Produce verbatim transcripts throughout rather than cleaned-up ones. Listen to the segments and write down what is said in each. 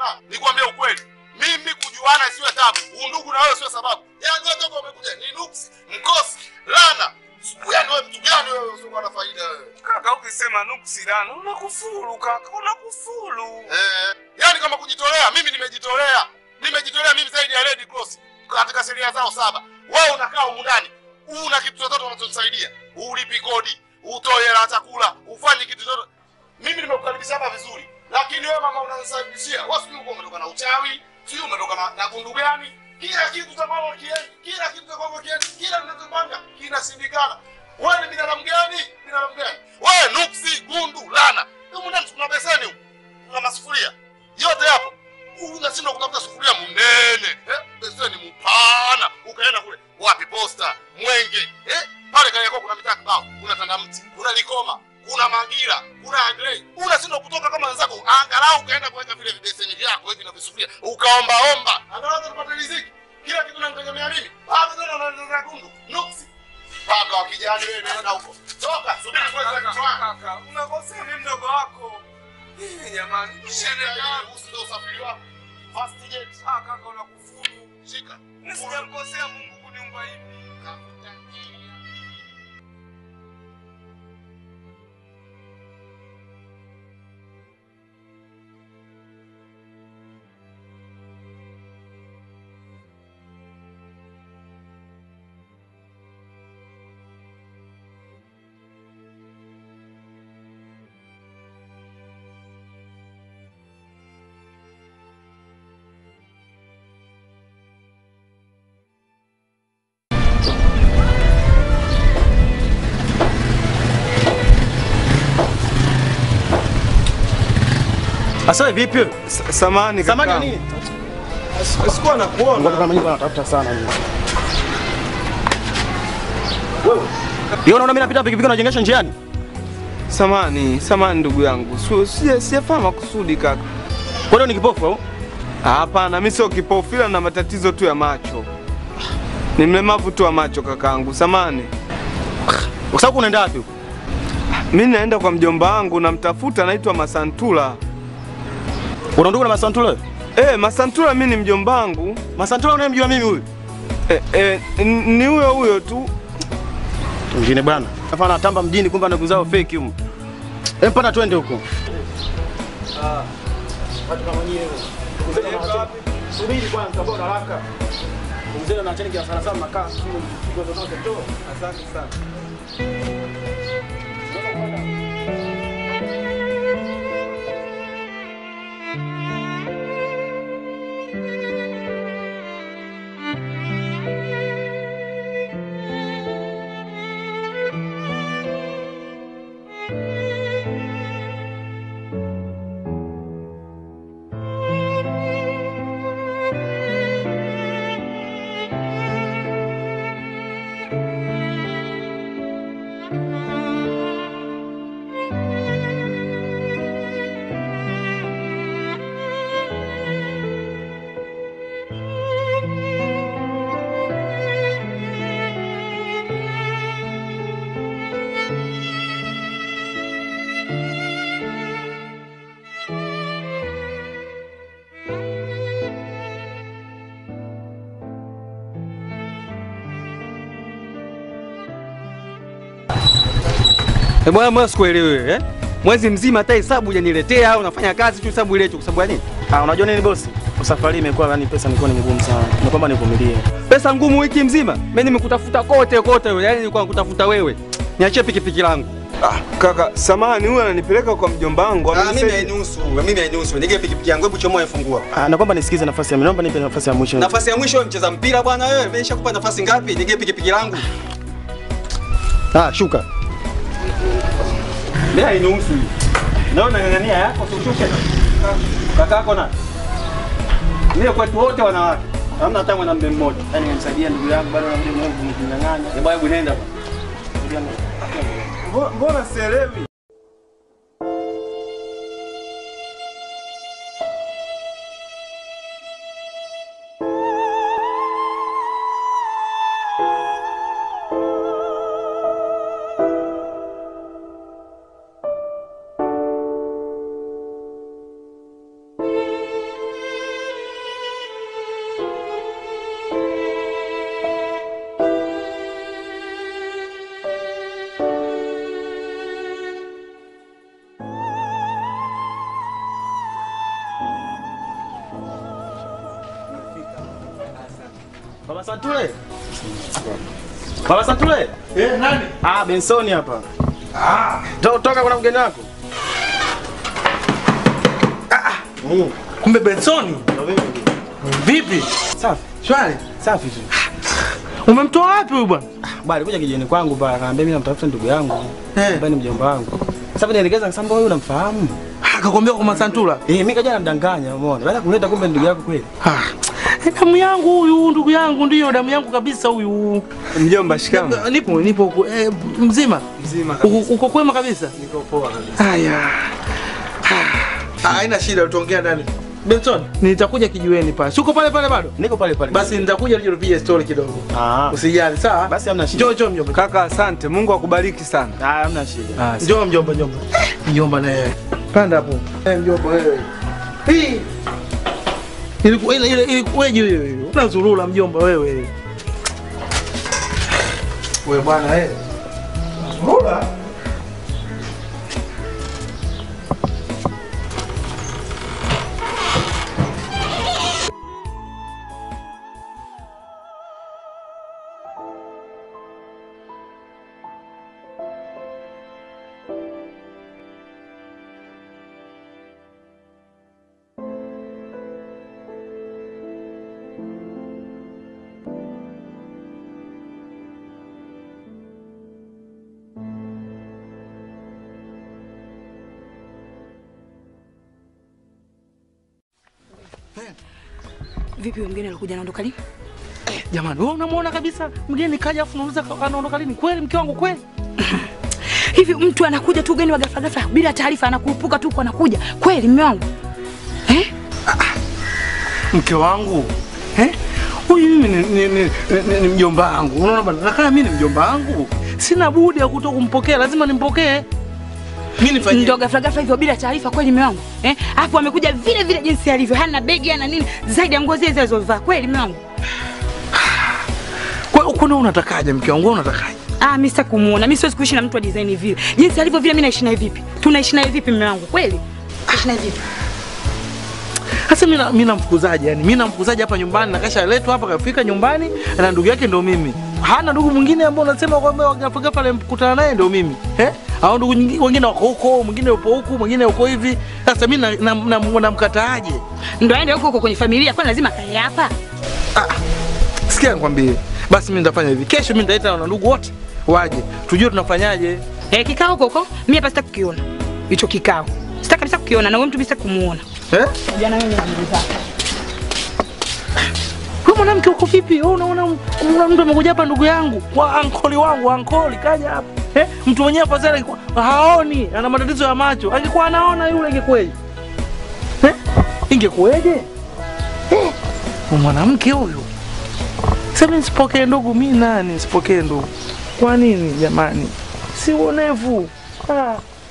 Bwana, nikwambie ukweli. Mimi kujuana sio tabu. Undugu na wewe sio sababu. Yaani wewe toka umekuja ni nuksi, mkosi, lana. Yaani wewe mtu gani wewe usio na faida wewe? Kaka ukisema nuksi lana unakufuru kaka, unakufuru. Eh, yaani kama kujitolea, mimi nimejitolea. Nimejitolea mimi zaidi ya Red Cross katika sheria zao saba. Wewe unakaa huko ndani. Una kitu chochote unachosaidia. Ulipi kodi, utoe hela chakula, ufanye kitu chochote. Mimi nimekukaribisha hapa vizuri. Lakini wewe mama unanisababishia. Wewe sio uko umetoka na uchawi, sio umetoka na, na gundu gani? Kila kitu cha kwako kieni, kila kitu cha kwako kieni, kila ninachopanga kinashindikana. Wewe ni binadamu gani? Binadamu gani? Wewe nuksi, gundu, lana. Huko ndani kuna beseni huko. Kuna masufuria. Yote hapo. Unashindwa kutafuta sufuria munene, eh? Beseni mpana. Ukaenda kule wapi Posta, Mwenge, eh? Pale kale yako kuna mitaa kibao, kuna Tandamti, kuna Likoma, kuna Magira, kuna Agrey. Unashindwa kutoka kama wenzako, angalau ukaenda kuweka vile vibeseni vyako hivi na visufuria, ukaomba omba. Angalau utapata riziki. Kila kitu nanitegemea mimi. Hapo tena unaanza gundu, nuksi. Paka wa kijani wewe nenda huko. Toka, subiri kwanza kaka. Unakosea mimi mdogo wako. Hii jamani, Shene ya usio usafiri wako. Fast jet. Ah kaka unakufuru. Shika. Nisijamkosea Mungu kuniumba hivi. Asa vipi? Samani kaka. Samani nini? Sikuwa nakuona. Ngoja kama nyinyi wanatafuta sana mimi. Wewe. Yeye unaona mimi napita pikipiki unajengesha njiani? Samani, samani ndugu yangu. Sio sijafahamu kusudi kaka. Kwa hiyo ni kipofu au? Hapana, mimi sio kipofu ila na matatizo tu ya macho. Ni mlemavu tu wa macho kakaangu. Samani. Kwa sababu unaenda wapi huko? Mimi naenda kwa mjomba wangu namtafuta anaitwa Masantula. Una ndugu na Masantula? Eh, Masantula mimi ni mjomba wangu. Masantula unayemjua mimi huyu? Eh, eh ni huyo huyo tu. Mwingine bwana. Afana tamba mjini kumbe anakuzao fake huko. Hem pana twende huko. Ah. Watu kama nyewe. Subiri kwanza bora haraka. Mzee anaachana kwa sana sana makaa sio kidogo zote tu. Asante sana. Eh bwana mimi sikuelewi eh? Mwezi mzima hata hesabu hujaniletea au unafanya kazi tu hesabu ile tu kwa sababu ya nini? Ah unajua nini bosi? Safari imekuwa yani pesa nilikuwa ni ngumu sana. Naomba nivumilie. Pesa ngumu wiki mzima? Mimi nimekutafuta kote kote wewe. Yaani nilikuwa nakutafuta wewe. Niachie pikipiki langu. Ah kaka, samani huyu ananipeleka kwa mjomba wangu. Ah mimi hainusu. Mimi hainusu. Nige pikipiki yangu hebu chomoa ifungua. Ah naomba nisikize nafasi ya mimi. Naomba nipe nafasi ya mwisho. Nafasi ya mwisho mcheza mpira bwana wewe. Mimi nishakupa nafasi ngapi? Nige pikipiki langu. Ah shuka. Mimi hainusu. Naona ngangania yako usishuke. Kaka yako na. Mimi kwetu wote wanawake. Hamna hata mwanamke mmoja. Yaani nimsaidia ndugu yangu bado na mdomo wangu mkinyang'anya. Hebu hebu nenda bwana. Mbona sielewi? Baba Santule. Baba Santule. Eh, nani? Ah, Benson hapa. Ah, To, toka kuna mgeni wako. ah, Mm. kumbe Bensoni. Vipi? Safi. Shwari. Safi tu. Umemtoa wapi huyu bwana? Bali kuja kijijini kwangu pale akaniambia mimi namtafuta ndugu yangu. Eh. Ambaye ni mjomba wangu. Sasa nielekeza kasamba wewe unamfahamu. Akakwambia kwa Masantula. Eh, mimi kaja namdanganya umeona. Baada kuleta kumbe ndugu yako kweli. Ah. Damu yangu huyu, ndugu yangu ndio damu yangu kabisa huyu. Mjomba, shikamoo. Nipo nipo huko eh, mzima. Mzima Uko kabisa. uko kwema kabisa? Niko poa kabisa. Haya. Ah, haina shida utaongea ndani. Benson, nitakuja kijiweni pale. Siko pale pale bado? Niko pale pale. Basi nitakuja leo tupige story kidogo. Ah. Usijali, sawa? Basi hamna shida. Njoo njoo mjomba. Kaka, asante. Mungu akubariki sana. Ah, hamna shida. Ah, Njoo mjomba mjomba. Mjomba na yeye. Panda hapo. Eh, mjomba wewe. Hii. Ilikuwa ile ile ilikuwaje wewe? Unazurura mjomba wewe. Wewe bwana eh. Unazurura? Vipi mgeni alikuja anaondoka lini? Eh, jamani, wewe unamuona kabisa mgeni kaja afu unauliza anaondoka lini? Kweli mke wangu kweli? Hivi mtu anakuja tu ugeni wa ghafla ghafla bila taarifa anakurupuka tu kwa anakuja. Kweli mume wangu? Eh? Mke wangu. Eh? Huyu mimi ni, ni, ni, ni, ni mjomba wangu. Unaona bwana, nakana mimi ni mjomba wangu. Sina budi ya kutoka kumpokea, lazima nimpokee. Mimi nifanye. Ndio ghafla ghafla hivyo bila taarifa kweli mume wangu? Eh? Hapo amekuja vile vile jinsi alivyo, hana begi hana nini zaidi ya nguo zile zilizovaa. Kweli mume wangu? Kwa hiyo kuna unatakaje mke wangu? Unatakaje? Ah, mimi sitaki kumuona. Mimi siwezi kuishi na mtu wa design vile. Jinsi alivyo vile mimi naishi naye vipi? Tunaishi naye vipi mume wangu? Kweli? Tunaishi naye vipi? Sasa mimi mimi namfukuzaje? Yani mimi namfukuzaje hapa nyumbani na kasha letwa hapa kafika nyumbani na ndugu yake ndio mimi. Hana ndugu mwingine ambao unasema kwamba wagafika pale mkutana naye ndio mimi. Eh? Hao ndugu wengine wako huko, mwingine yupo huku, mwingine yuko hivi. Sasa mimi namkataaje? Ndio aende huko huko kwenye familia, kwani lazima kae hapa? Ah. Sikia nikwambie. Basi mimi nitafanya hivi. Kesho mimi nitaita na ndugu wote waje. Tujue tunafanyaje. Eh, kikao huko huko, mimi hapa sitaki kukiona. Hicho kikao. Sitaki kabisa kukiona na wewe mtu sitaki kumuona. Eh? Jana wewe unajiliza. Wewe mwanamke uko vipi? Wewe unaona una mtu amekuja hapa ndugu yangu, kwa ankoli wangu, ankoli kaja hapa. Eh? Mtu mwenyewe hapa sasa haoni, ana matatizo ya macho. Angekuwa anaona yule ingekuwaje? Eh? Ingekuwaje? Eh? Mwanamke huyu. Sasa nisipokee ndugu mimi nani? Nisipokee ndugu. Kwa nini jamani? Si uonevu. Ah.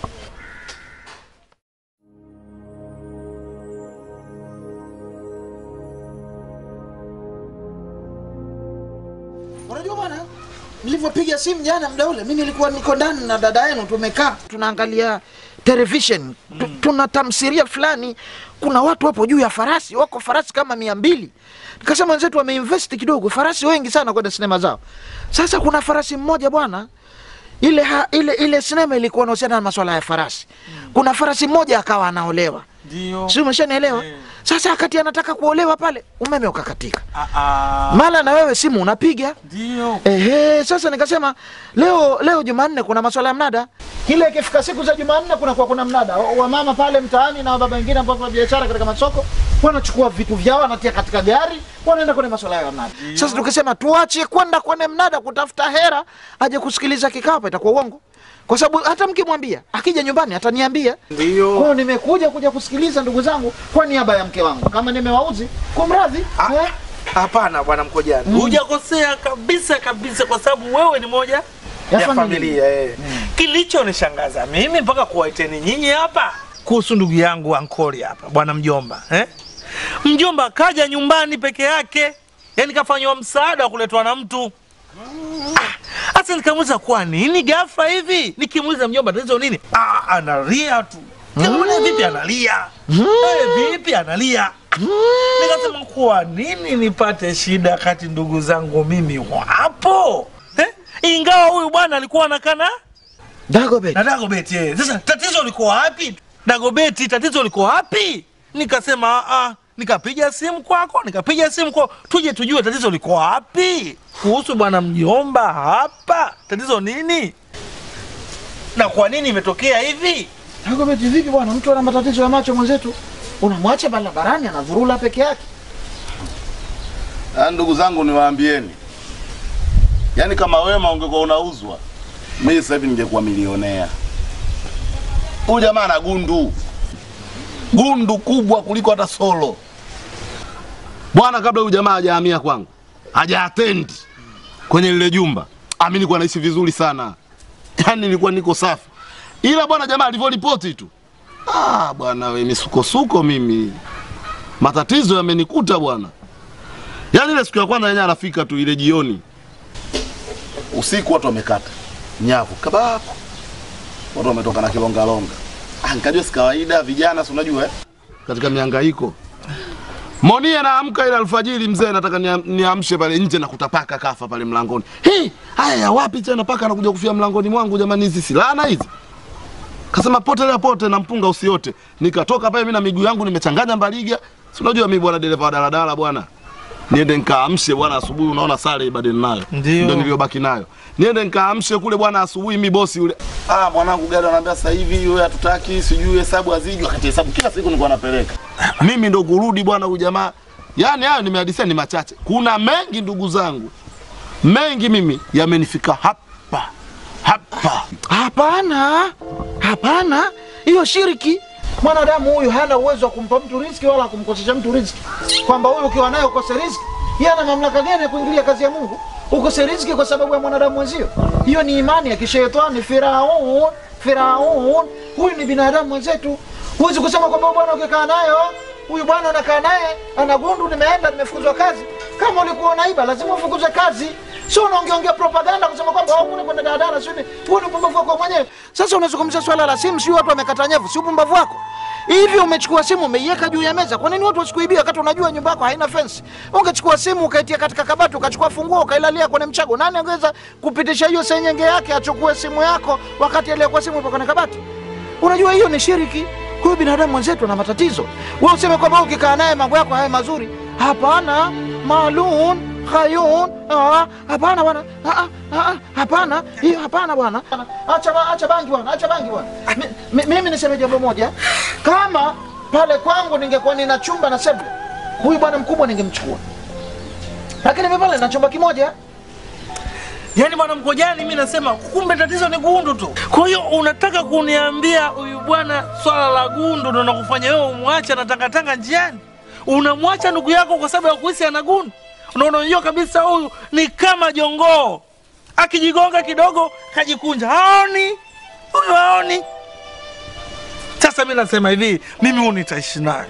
Unajua bwana, nilivyopiga simu jana muda ule, mimi nilikuwa niko ndani na dada yenu tumekaa tunaangalia television. Tu, tuna tamthilia fulani, kuna watu hapo juu ya farasi, wako farasi kama mia mbili. Nikasema wenzetu wameinvest kidogo, farasi wengi sana kwenda sinema zao. Sasa kuna farasi mmoja bwana, ile ha, ile ile sinema ilikuwa inahusiana na masuala ya farasi. Kuna farasi mmoja akawa anaolewa. Ndio. Sio, umeshanielewa? Yeah. Sasa wakati anataka kuolewa pale, umeme ukakatika. Ah ah. Mala na wewe simu unapiga. Ndio. Ehe, sasa nikasema leo leo Jumanne kuna masuala ya mnada. Kile ikifika siku za Jumanne kuna kwa kuna mnada. Wa mama pale mtaani na baba wengine ambao kwa biashara katika masoko wanachukua vitu vyao wanatia katika gari, wanaenda kwenye masuala ya mnada. Sasa tukisema tuache kwenda kwenye mnada kutafuta hera, aje kusikiliza kikao, itakuwa uongo. Kwa sababu hata mkimwambia akija nyumbani ataniambia. Ndio. Kwa hiyo nimekuja kuja kusikiliza ndugu zangu kwa niaba ya mke wangu. Kama nimewauzi, kumradhi. Eh? Hapana bwana Mkojani. Mm. Hujakosea kabisa kabisa kwa sababu wewe ni moja Ya ya, familia. familia eh. Mm. Kilichonishangaza mimi mpaka kuwaiteni nyinyi hapa kuhusu ndugu yangu Ankoli hapa, bwana mjomba, eh? Mjomba kaja nyumbani peke yake. Yaani kafanywa msaada wa kuletwa na mtu. Sasa nikamuuliza kwa nini ghafla hivi? Nikimuuliza mjomba tatizo nini? Ah, analia tu. Kama vipi analia? Mm. Eh, vipi analia? Mm. Nasema kwa nini nipate shida kati ndugu zangu mimi wapo? Eh? Ingawa huyu bwana alikuwa anakana Dagobet. na Dagobet yeye. Sasa tatizo liko wapi? Dagobet tatizo liko wapi? Nikasema ah, nikapiga simu kwako, nikapiga simu kwako, tuje tujue tatizo liko wapi. Kuhusu bwana mjomba hapa, tatizo nini? Na kwa nini imetokea hivi? Dagobet vipi bwana? Mtu ana matatizo ya macho mwenzetu. Unamwacha barabarani anavurula peke yake. Ah, ndugu zangu niwaambieni. Yaani kama wema ungekuwa unauzwa, mimi sasa hivi ningekuwa milionea. Huyu jamaa ana gundu. Gundu kubwa kuliko hata solo. Bwana, kabla huyu jamaa hajahamia kwangu, haja attend kwenye lile jumba, ah, mimi nilikuwa naishi vizuri sana. Yaani nilikuwa niko safi. Ila bwana jamaa alivyoripoti tu, ah bwana wewe, misukosuko mimi. Matatizo yamenikuta bwana. Yaani ile siku ya kwanza yenyewe anafika tu ile jioni. Usiku watu wamekata nyavu kabako. Watu wametoka na kilonga longa. Ah, nikajua si kawaida vijana, si unajua eh? Katika mihangaiko. Monia naamka ile alfajiri, mzee nataka niamshe pale nje na kutapaka kafa pale mlangoni. Hii, haya ya wapi tena paka anakuja kufia mlangoni mwangu jamani, hizi silana hizi. Kasema potelea pote na mpunga usiote. Nikatoka pale mimi na miguu yangu nimechanganya mbaliga. Si unajua mimi bwana dereva wa daladala bwana. Niende nikaamshe bwana asubuhi, unaona sare ibadeni nayo. Ndio niliyobaki nayo. Niende nikaamshe kule bwana asubuhi, mimi bosi yule. Ah, mwanangu gari ananiambia sasa hivi wewe hatutaki, sijui hesabu aziji, wakati hesabu kila siku nilikuwa napeleka. Mimi ndo kurudi bwana huyu jamaa. Yaani hayo nimehadithia ni machache. Kuna mengi ndugu zangu. Mengi mimi yamenifika hapa. Hapa. Hapana. Hapana. Hiyo shiriki. Mwanadamu huyu hana uwezo wa kumpa mtu riziki wala kumkosesha mtu riziki. Kwamba huyu ukiwa naye ukose riziki, yeye ana mamlaka gani ya kuingilia kazi ya Mungu? Ukose riziki kwa sababu ya mwanadamu mwenzio. Hiyo ni imani ya kishetani. Firaun, Firaun, huyu ni binadamu mwenzetu. Huwezi kusema kwamba bwana ukikaa nayo, huyu bwana anakaa naye, ana gundu, nimeenda nimefukuzwa kazi. Kama ulikuwa unaiba lazima ufukuzwe kazi. Sio unaongeongea propaganda kusema kwamba hao kuna kwenda daladala sio ni huo ni upumbavu wako mwenyewe. Sasa unazungumzia swala la simu, sio watu wamekata nyavu, sio upumbavu wako. Hivi umechukua simu umeiweka juu ya meza. Kwa nini watu wasikuibia wakati unajua nyumba yako haina fence? Ungechukua simu ukaitia katika kabati, ukachukua funguo ukailalia kwenye mchago. Nani angeweza kupitisha hiyo senyenge yake achukue simu yako wakati ile kwa simu ipo kwenye kabati? Unajua hiyo ni shiriki. Huyu binadamu mwenzetu ana matatizo. Wewe useme kwamba ukikaa naye mambo yako haya mazuri. Hapana, malun, khayun. Ah, hapana bwana. Ah ah, hapana. Hiyo hapana bwana. Acha acha bangi bwana, acha bangi bwana. Mimi niseme jambo moja. Kama pale kwangu ningekuwa nina chumba na sebule, huyu bwana mkubwa ningemchukua. Lakini mimi pale na chumba kimoja. Yaani bwana Mkojani, mimi nasema kumbe tatizo ni gundu tu. Kwa hiyo unataka kuniambia huyu bwana swala la gundu ndio nakufanya wewe umwache na tangatanga njiani? Unamwacha ndugu yako kwa sababu ya kuhisi ana gundu? Unaona unajua kabisa huyu ni kama jongoo. Akijigonga kidogo kajikunja. Haoni. Huyu haoni. Sasa mimi nasema hivi, mimi huyu nitaishi naye.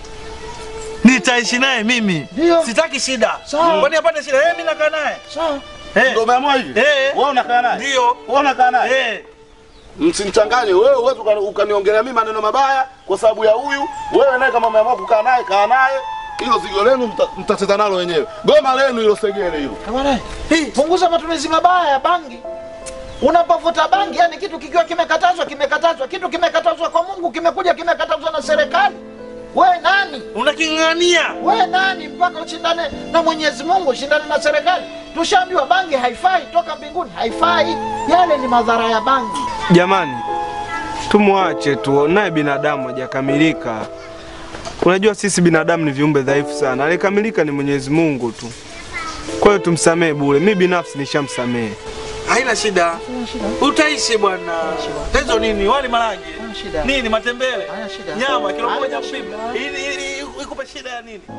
Nitaishi naye mimi. Dio. Sitaki shida. Kwani apate shida? Eh, mimi nakaa naye. Sawa. Eh. Ndio umeamua hivi? Eh. Wewe unakaa naye? Ndio. Wewe unakaa naye? Eh. Msinichanganye wewe, uwezo ukaniongelea mimi maneno mabaya kwa sababu ya huyu. Wewe naye kama umeamua kukaa naye, kaa naye. Hilo zigo lenu mtacheza nalo wenyewe. Goma lenu hilo segele hilo. Kama naye. Hii punguza matumizi mabaya ya bangi. Unapovuta bangi, yani kitu kikiwa kimekatazwa, kimekatazwa. Kitu kimekatazwa kwa Mungu, kimekuja kimekatazwa na serikali. Wewe nani? Unaking'ang'ania. Wewe nani mpaka ushindane na Mwenyezi Mungu, ushindane na serikali? Tushaambiwa bangi haifai, toka mbinguni haifai. Yale ni madhara ya bangi. Jamani, tumwache tu, naye binadamu hajakamilika. Unajua sisi binadamu ni viumbe dhaifu sana. Aliyekamilika ni Mwenyezi Mungu tu. Kwa hiyo tumsamee bure. Mimi binafsi nishamsamee. Haina shida. Utaishi bwana. Hizo nini? Wali maragi. Shida. Nini matembele? Haina shida. Nyama kilo moja mpipa. Ili ikupe shida ya nini?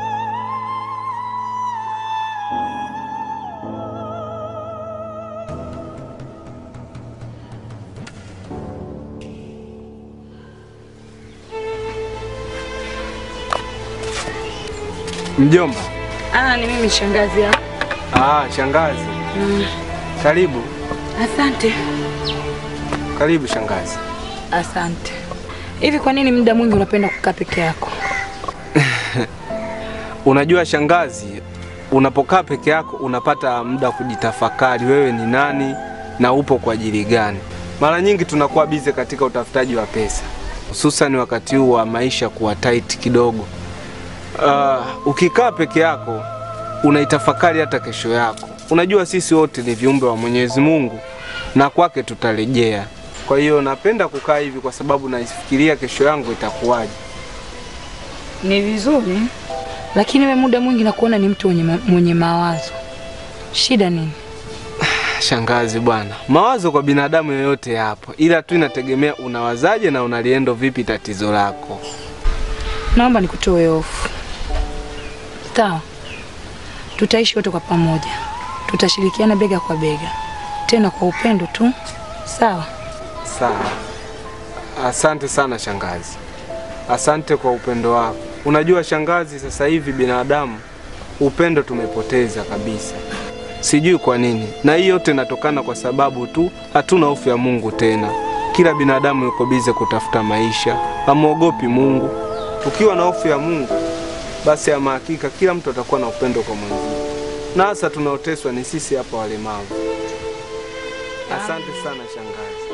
Mjomba. Ah, ni mimi shangazi ya. Ah, shangazi. Mm. Karibu. Asante. Karibu shangazi. Asante. Hivi kwa nini muda mwingi unapenda kukaa peke yako? Unajua shangazi, unapokaa peke yako unapata muda kujitafakari wewe ni nani na upo kwa ajili gani. Mara nyingi tunakuwa bize katika utafutaji wa pesa, hususan wakati huu wa maisha kuwa tight kidogo. Uh, ukikaa peke yako unaitafakari hata kesho yako. Unajua sisi wote ni viumbe wa Mwenyezi Mungu na kwake tutarejea. Kwa hiyo napenda kukaa hivi kwa sababu naifikiria kesho yangu itakuwaje. Ni vizuri, lakini wewe muda mwingi nakuona ni mtu mwenye, ma mwenye mawazo. Shida nini? Shangazi bwana, mawazo kwa binadamu yoyote hapo, ila tu inategemea unawazaje na unaliendo vipi tatizo lako. Naomba nikutoe hofu. Sawa? Tutaishi wote kwa pamoja. Tutashirikiana bega kwa bega. Tena kwa upendo tu. Sawa? Sawa. Asante sana shangazi. Asante kwa upendo wako. Unajua shangazi, sasa hivi binadamu upendo tumepoteza kabisa. Sijui kwa nini. Na hii yote inatokana kwa sababu tu hatuna hofu ya Mungu tena. Kila binadamu yuko bize kutafuta maisha, hamuogopi Mungu. Ukiwa na hofu ya Mungu, basi ama hakika kila mtu atakuwa na upendo kwa mwenzie. Na hasa tunaoteswa ni sisi hapa walemavu. Asante sana shangazi.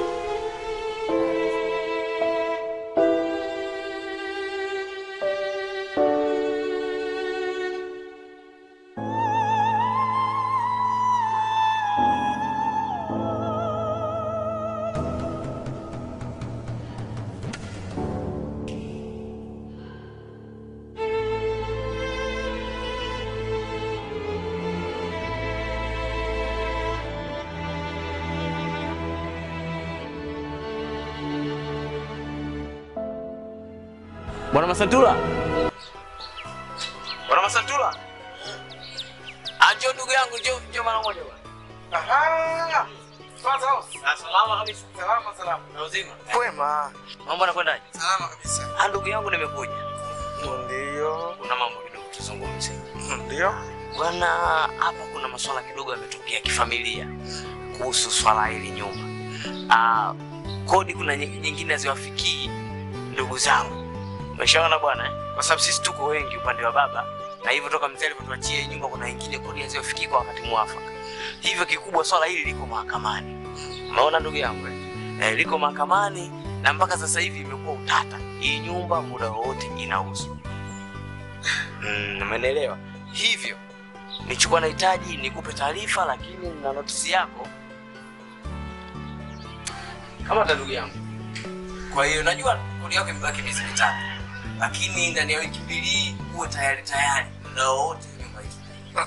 Bwana Masantula. Bwana Masantula. Anjo ndugu yangu, njoo njoo mara moja bwana. Aha. Sasa Salama kabisa. salama salama. Na uzima. Kwema. Mambo yanakwenda? Salama kabisa. Ah, ndugu yangu nimekuja. Ndio. Kuna mambo kidogo tuzungumze. Ndio. Bwana, hapa kuna masuala kidogo yametokea kifamilia kuhusu swala hili nyumba. Ah, kodi kuna nyingine haziwafikii ndugu zangu. Umeshaona bwana eh? Kwa sababu sisi tuko wengi upande wa baba na hivyo toka mzee alipotuachia nyumba kuna nyingine kodi haziwafikii kwa wakati mwafaka. Hivyo kikubwa swala hili liko mahakamani. Umeona ndugu yangu? Eh, liko mahakamani na mpaka sasa hivi imekuwa utata. Hii nyumba muda wote inauzwa. Mm, umeelewa? Hivyo nichukua nahitaji nikupe taarifa, lakini na notisi yako kama ta ndugu yangu. Kwa hiyo najua kodi yako imebaki miezi mitatu, lakini ndani ya wiki mbili uwe tayari tayari muda wote nyumba hii.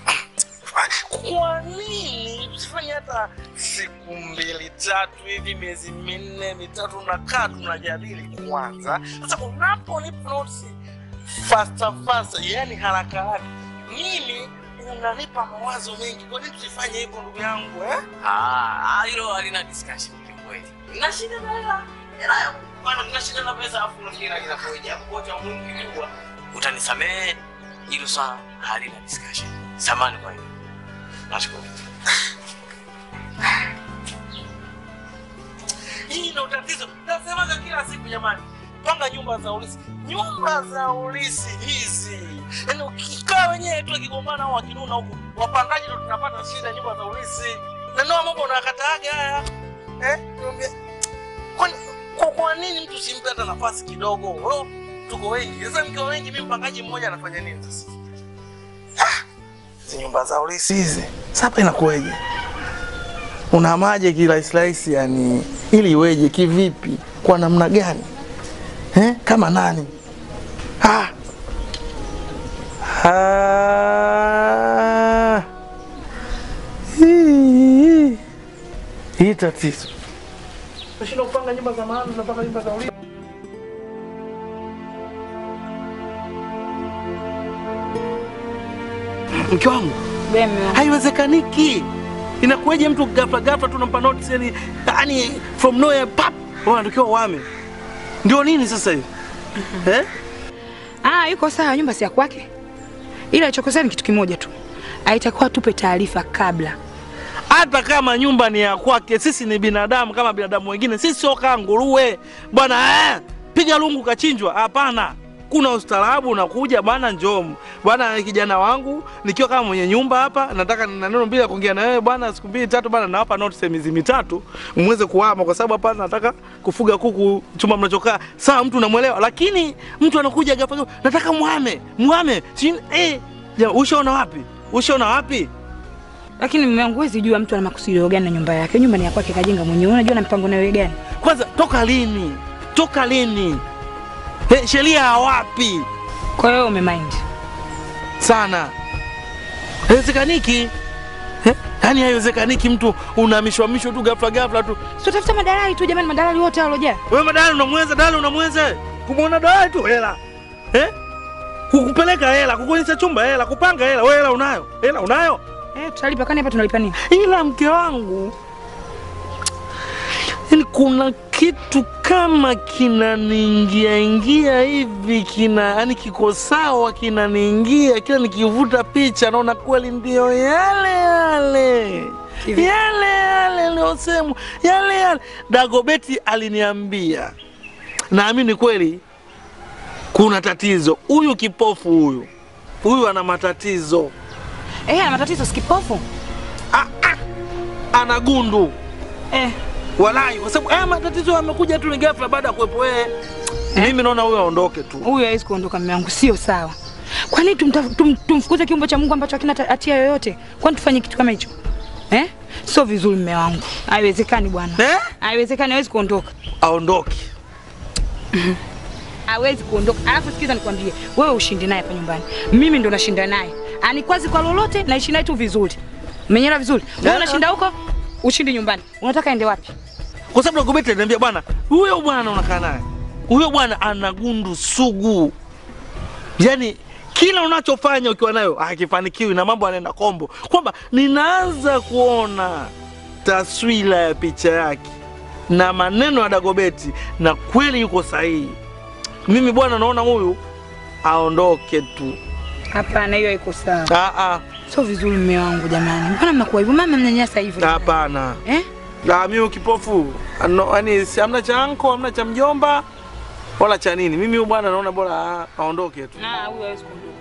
Kwa nini usifanye hata siku mbili tatu hivi, miezi minne mitatu nakaa tunajadili kwanza? Sasa unaponipa notice faster faster, yani haraka haraka, mimi unanipa mawazo mengi. Kwa nini tusifanye hivyo ndugu yangu eh? Ah, hilo halina discussion kwa kweli. Nina shida na hela. Hela bwana, nina shida na pesa afu na kila kila koja. Koja mwingi kubwa. Utanisamehe, hilo swala halina discussion. Samahani kwa hiyo. Nashukuru. Hii ndio tatizo. Nasemaga kila siku jamani. Panga nyumba za ulisi. Nyumba za ulisi hizi. Yaani ukikaa wenyewe tu kigombana au akinuna huko, wapangaji ndio tunapata shida nyumba za ulisi. Na ndio mambo unakataaga haya. Eh? Niambie. Kwa kwa nini mtu simpe hata nafasi kidogo? Oh, tuko wengi. Sasa mkiwa wengi mimi mpangaji mmoja anafanya nini sasa? Ah, nyumba za ulisi hizi. Sasa inakueje? Unahamaje kila slice yani ili iweje kivipi? Kwa namna gani? Eh? Kama nani? Ah. Ah. Hii. Hii tatizo. Tunashinda kupanga nyumba za maana, tunapanga nyumba za ulisi. Mke wangu. Haiwezekaniki. Inakueje mtu ghafla ghafla tunampa notice yani yani from nowhere pap. Bwana tukiwa wame. Ndio nini sasa hivi? Eh? Ah, yuko sawa, nyumba si ya kwake. Ila alichokosea ni kitu kimoja tu. Haitakuwa tupe taarifa kabla. Hata kama nyumba ni ya kwake, sisi ni binadamu kama binadamu wengine. Sisi sio kama nguruwe. Bwana eh, piga lungu kachinjwa. Hapana. Hakuna ustaarabu, unakuja bwana njoo. Bwana kijana wangu, nikiwa kama mwenye nyumba hapa, nataka na neno mbili kuongea na wewe bwana, siku mbili tatu bwana, nawapa notice miezi mitatu, muweze kuhama kwa sababu hapa nataka kufuga kuku chumba mnachokaa. Sawa, mtu unamuelewa, lakini mtu anakuja ghafla, nataka muhame, muhame. Si eh, ja ushaona wapi? Ushaona wapi? Lakini mume wangu huwezi jua mtu ana makusudio gani na nyumba yake. Nyumba ni ya kwake kajenga mwenyewe. Unajua na mpango nawe gani? Kwanza toka lini? Toka lini? He, sheria wapi? Kwa hiyo umemind sana. Haiwezekaniki. Eh? Yaani haiwezekaniki mtu unahamishwa mishwa tu ghafla ghafla tu. Sio tafuta madalali tu jamani, madalali wote walojaa. Wewe madalali unamweza, dalali unamweza. Kumuona dalali tu hela. Eh? Kukupeleka hela, kukuonyesha chumba hela, kupanga hela, wewe hela unayo? Hela unayo? Eh, tutalipa kani hapa tunalipa nini? Ila mke wangu, yani kuna kitu kama kinaniingia ingia hivi, kina yani kiko sawa kinaniingia, kila nikivuta picha naona kweli ndio yale yale. Kivi? Yale yale niliosema, yale yale. Dagobeti aliniambia. Naamini kweli kuna tatizo. Huyu kipofu huyu. Huyu ana matatizo. Eh, ana matatizo sikipofu. Ah, ah. Ana gundu. Eh, walai kwa sababu haya matatizo yamekuja tu ni ghafla baada ya kuwepo wewe. Eh? Mimi naona huyu aondoke tu. Huyu haiwezi kuondoka mume wangu, sio sawa. Kwa nini tum, tum, tumfukuze kiumbe cha Mungu ambacho hakina hatia yoyote? Kwani tufanye kitu kama hicho? Eh? Sio vizuri mume wangu. Haiwezekani bwana. Eh? Haiwezekani, hawezi kuondoka. Aondoke. Hawezi kuondoka. Alafu sikiza nikwambie, wewe ushinde naye hapa nyumbani. Mimi ndo nashinda naye. Anikwazi kwa lolote, naishi naye tu vizuri. Umenyera vizuri? Wewe unashinda huko, ushindi nyumbani. Unataka ende wapi? Kwa sababu Dagobeti ananiambia bwana, huyo bwana unakaa naye. Huyo bwana ana gundu sugu. Yaani kila unachofanya ukiwa nayo hakifanikiwi na mambo yanaenda kombo. Kwamba ninaanza kuona taswira ya picha yake na maneno ya Dagobeti na kweli yuko sahihi. Mimi bwana naona huyu aondoke tu. Hapana, hiyo haiko sawa. Ah ah. Sio vizuri mume wangu jamani. Mbona mnakuwa hivyo? Mama mnanyanyasa hivyo. Hapana. Eh? La mimi kipofu. Ano, yani hamna cha anko, hamna cha mjomba wala cha nini. Mimi huyu bwana naona bora aondoke tu. Na huyu hawezi kuondoka.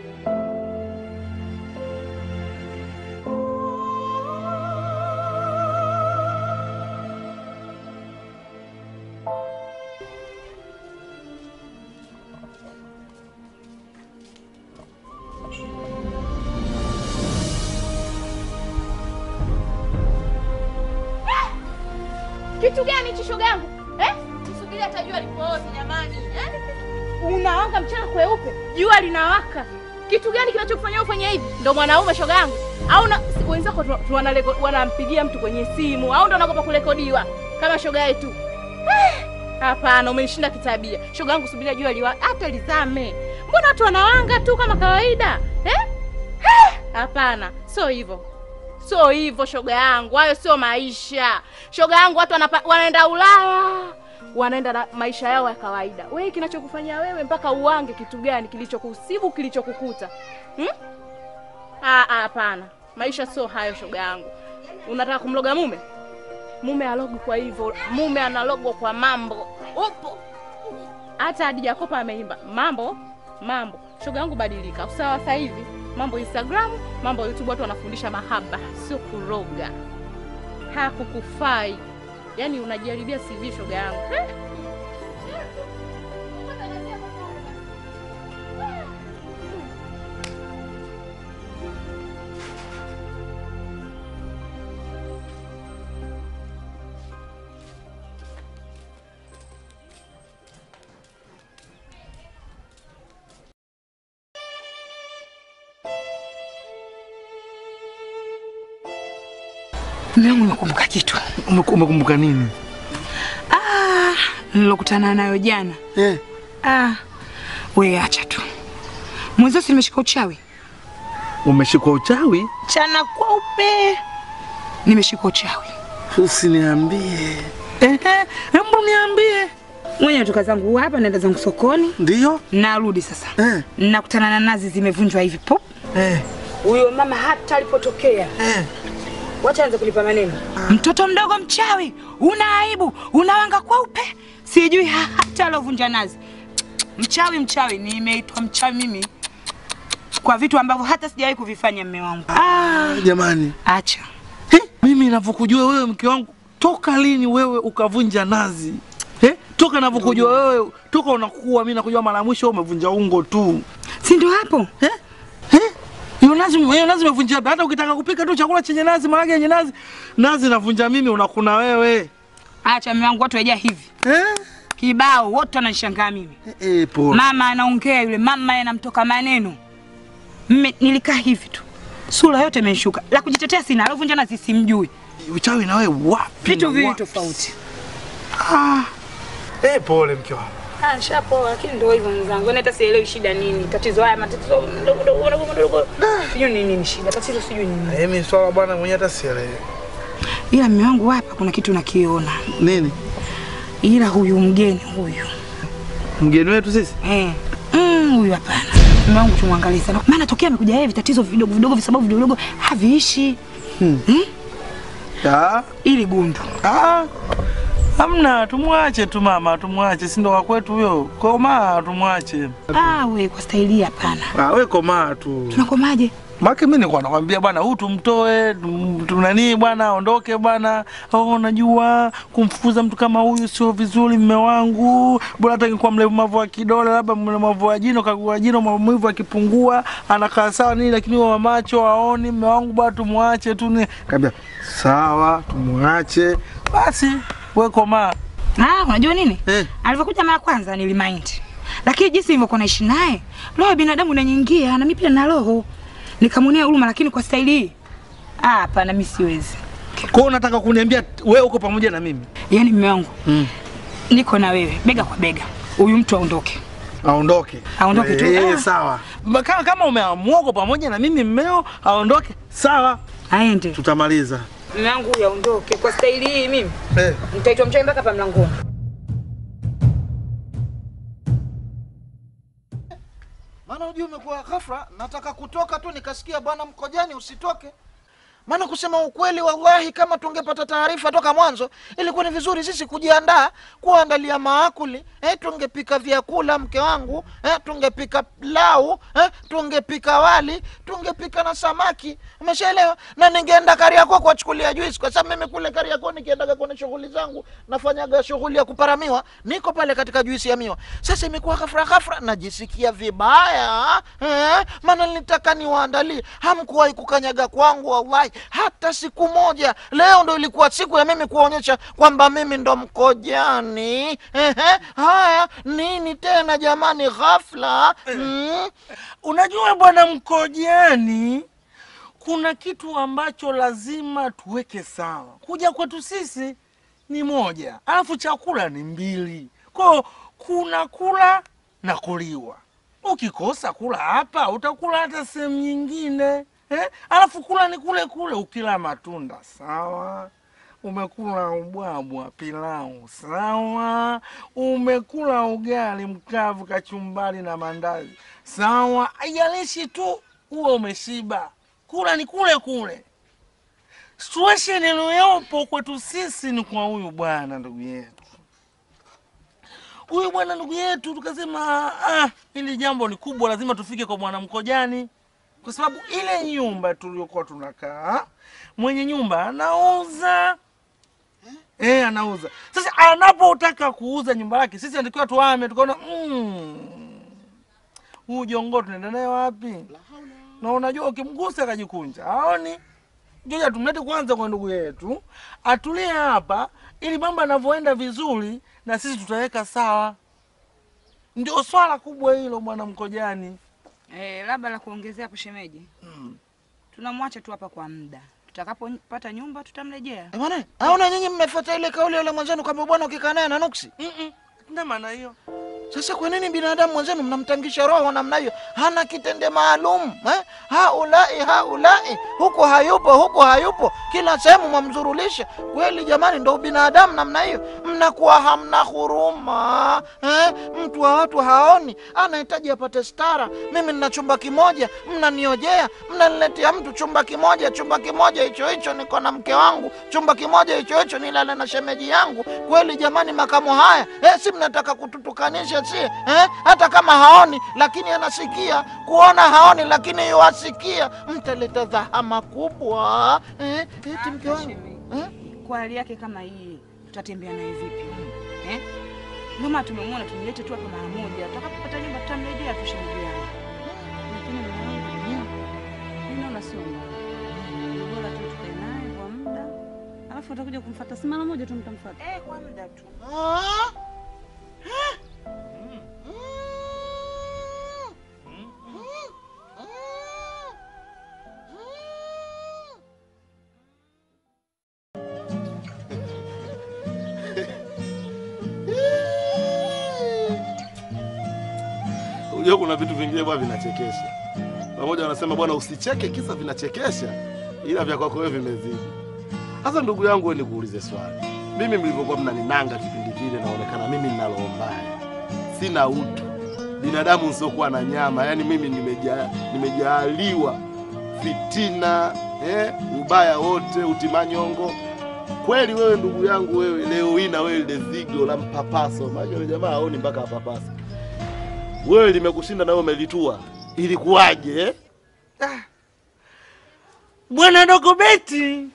Kitu gani hicho shoga yangu? Eh? Nisubiri hata jua lipooze jamani. Eh? Unaanga mchana kweupe, jua linawaka. Kitu gani kinachokufanya ufanye hivi? Ndio mwanaume shoga yangu? Au na wenzako wanampigia mtu kwenye simu au ndio unakopa kurekodiwa kama shoga yetu? Eh, hapana, umenishinda kitabia. Shoga yangu subiria jua liwa hata lizame. Mbona watu wanawanga tu kama kawaida? Eh? Eh, hapana, sio hivyo. Sio hivyo shoga yangu, hayo sio maisha. Shoga yangu watu wanapa, wanaenda Ulaya, wanaenda na maisha yao ya kawaida. Wewe kinachokufanyia wewe mpaka uange kitu gani kilichokusibu kilichokukuta? Hmm? Ah ah hapana. Maisha sio hayo shoga yangu. Unataka kumloga mume? Mume alogu kwa hivyo, mume analogwa kwa mambo. Upo. Hata hadi Jakopa ameimba. Mambo, mambo. Shoga yangu badilika. Usawa sasa hivi. Mambo Instagram, mambo YouTube, watu wanafundisha mahaba, sio kuroga. Hakukufai. Yaani unajaribia C V shoga yangu. Eh? Mume wangu umekumbuka kitu. Umekumbuka nini? Ah, nilokutana nayo jana. Eh. Ah, wewe acha tu. Mwanzo si nimeshika uchawi. Umeshika uchawi? Chana kweupe. Nimeshika uchawi. Usiniambie. Eh eh, hebu niambie. Mwenye natoka zangu hapa naenda zangu sokoni. Ndio? Narudi sasa. Eh. Nakutana na nazi zimevunjwa hivi pop. Eh. Huyo mama hata alipotokea. Eh. Wacha anze kulipa maneno. Ah. Mtoto mdogo mchawi, una aibu, unawanga kweupe. Sijui hata alovunja nazi. Mchawi mchawi, nimeitwa mchawi mimi kwa vitu ambavyo hata sijawahi kuvifanya mume wangu. Ah, jamani. Acha. He? Mimi ninavyokujua wewe mke wangu, toka lini wewe ukavunja nazi? Eh? Toka ninavyokujua wewe, toka unakuwa mimi nakujua mara mwisho umevunja ungo tu. Si ndio hapo? Eh? Eh? Hiyo nazi, hiyo nazi umevunja hata ukitaka kupika tu chakula chenye nazi, marage yenye nazi, nazi navunja mimi unakuna wewe. Acha mume wangu watu waja hivi. Eh? Kibao wote wananishangaa mimi. Eh, eh pole. Mama anaongea yule, mama yanamtoka maneno. Mme nilikaa hivi tu. Sura yote imeshuka. La kujitetea sina, alovunja nazi simjui. Uchawi na wewe wapi? Vitu viwili tofauti. Ah. Eh, pole mke wangu. Ah, shapo lakini ndio hivyo mzangu. Hata sielewi shida nini. Tatizo haya matatizo ndogo ndogo ndogo ndogo. Sijui nini nini shida. Tatizo sijui nini. Eh, mimi swala bwana mwenyewe hata sielewi. Ila mume wangu hapa kuna kitu nakiona. Nini? Ila huyu mgeni huyu. Mgeni wetu sisi? Eh. Mm, huyu hapana. Mume wangu tumwangalie sana. Maana tokea amekuja yeye vitatizo vidogo vidogo visababu vidogo vidogo haviishi. Hmm. Hmm? Ah, ili gundu. Ah. Hamna, tumwache tu mama, tumwache, si ndo wa kwetu huyo. Koma, tumwache. Ah, we kwa staili hapana. Ah, we koma tu. Tunakomaje? Maki mimi nilikuwa nakwambia bwana, huu tumtoe, tunani bwana, aondoke bwana. Oh, unajua kumfukuza mtu kama huyu sio vizuri mume wangu. Bora hata ingekuwa mlemavu wa kidole, labda mlemavu wa jino, kagua jino maumivu akipungua, anakaa sawa nini, lakini wa macho aoni mume wangu bwana, tumwache tu ni. Kaambia, sawa, tumwache. Basi, wewe koma. Ah, unajua nini? Eh. Alipokuja mara kwanza nilimind. Lakini jinsi nilivyokuwa naishi naye, roho ya binadamu inanyingia na mimi pia nina roho. Nikamuonea huruma lakini kwa staili hii ah hapana mimi siwezi. Kwa hiyo unataka kuniambia wewe uko pamoja na mimi? Yaani mume wangu. Mm. Niko na wewe bega kwa bega. Huyu mtu aondoke. Aondoke. Aondoke tu. Eh, sawa. Kama kama umeamua uko pamoja na mimi mmeo aondoke, sawa. Aende. Tutamaliza. Mume wangu huyu aondoke kwa staili hii mimi. Eh. Nitaitwa mchawi mpaka hapa mlangoni. Maana unajua umekuwa ghafla, nataka kutoka tu nikasikia bwana Mkojani usitoke. Maana kusema ukweli wallahi kama tungepata taarifa toka mwanzo ilikuwa ni vizuri sisi kujiandaa kuandalia maakuli, eh tungepika vyakula mke wangu, eh tungepika pilau, eh tungepika wali, tungepika na samaki. Umeshaelewa? Na ningeenda Kariakoo kuachukulia juice kwa sababu mimi kule Kariakoo nikiendaga kwenye shughuli zangu nafanyaga shughuli ya kuparamiwa, niko pale katika juice ya miwa. Sasa imekuwa ghafla ghafla najisikia vibaya, eh maana nilitaka niwaandalie. Hamkuwahi kukanyaga kwangu wallahi hata siku moja. Leo ndo ilikuwa siku ya mimi kuonyesha kwamba mimi ndo Mkojani. Ehe, haya nini tena jamani ghafla? Mm. Unajua bwana Mkojani, kuna kitu ambacho lazima tuweke sawa. Kuja kwetu sisi ni moja, alafu chakula ni mbili. Kwa kuna kula na kuliwa. Ukikosa kula hapa, utakula hata sehemu nyingine. Eh? Alafu kula ni kule kule, ukila matunda sawa, umekula ubwabwa pilau sawa, umekula ugali mkavu kachumbari na mandazi sawa, haijalishi tu uwe umeshiba, kula ni kule kule. Situation iliyopo kwetu sisi ni kwa huyu bwana ndugu yetu. Huyu bwana ndugu yetu tukasema ah, hili jambo ni kubwa, lazima tufike kwa bwana Mkojani. Kwa sababu ile nyumba tuliyokuwa tunakaa, mwenye nyumba anauza. Eh, eh anauza. Sasa anapotaka kuuza nyumba yake, sisi anatakiwa tuame, tukaona mm. Huyu jongo tunaenda naye wapi? Na unajua ukimgusa akajikunja. Haoni. Ngoja tumlete kwanza kwa ndugu yetu, atulie hapa ili mambo yanavyoenda vizuri na sisi tutaweka sawa. Ndio swala kubwa hilo bwana Mkojani. Eh, labda la kuongezea hapo shemeji. Mm. Tunamwacha tu hapa kwa muda. Tutakapopata nyumba tutamrejea. Eh bwana, haona nyinyi mmefuata ile kauli ile mwanzenu kwamba bwana ukikaa naye na nuksi? Mhm. Ndio maana hiyo. Sasa kwa nini binadamu mwenzenu mnamtangisha roho namna hiyo? Hana kitende maalum, eh? Haulai haulai, huko hayupo, huko hayupo. Kila sehemu mwamzurulisha. Kweli jamani ndio binadamu namna hiyo. Mnakuwa hamna huruma, eh? Mtu wa watu haoni, anahitaji apate stara. Mimi nina chumba kimoja, mnaniojea, mnaniletea mtu chumba kimoja, chumba kimoja hicho hicho niko na mke wangu, chumba kimoja hicho hicho nilala na shemeji yangu. Kweli jamani makamo haya, eh si mnataka kututukanisha tumfundishe si eh? Hata kama haoni lakini anasikia, kuona haoni lakini yuasikia, mtaleta dhahama kubwa eh? Eti mke wangu eh? Kwa hali yake kama hii tutatembea naye vipi eh? Mama tumemwona, tumlete tu hapa mara moja, tutakapopata nyumba tutamrejea tushamjuana. Lakini mwanangu mimi naona sio bora tu tukae naye kwa muda, alafu atakuja kumfuata si mara moja tu mtamfuata. Eh, kwa muda tu. Ah? Unajua kuna vitu vingine bwana vinachekesha. Pamoja wanasema bwana usicheke kisa vinachekesha, ila vya kwako wewe vimezidi. Sasa ndugu yangu wewe nikuulize swali. Mimi mlivyokuwa mnaninanga kipindi kile naonekana mimi ninalo mbaya. Sina utu. Binadamu usiokuwa na nyama, yani mimi nimeja nimejaliwa fitina, eh, ubaya wote, utimanyongo. Kweli wewe ndugu yangu wewe leo hii na wewe ile zigo la mpapaso. Maana yule jamaa haoni mpaka papasa. Wewe limekushinda na wewe umelitua. Ilikuwaje eh? Ah. Bwana dogo Beti.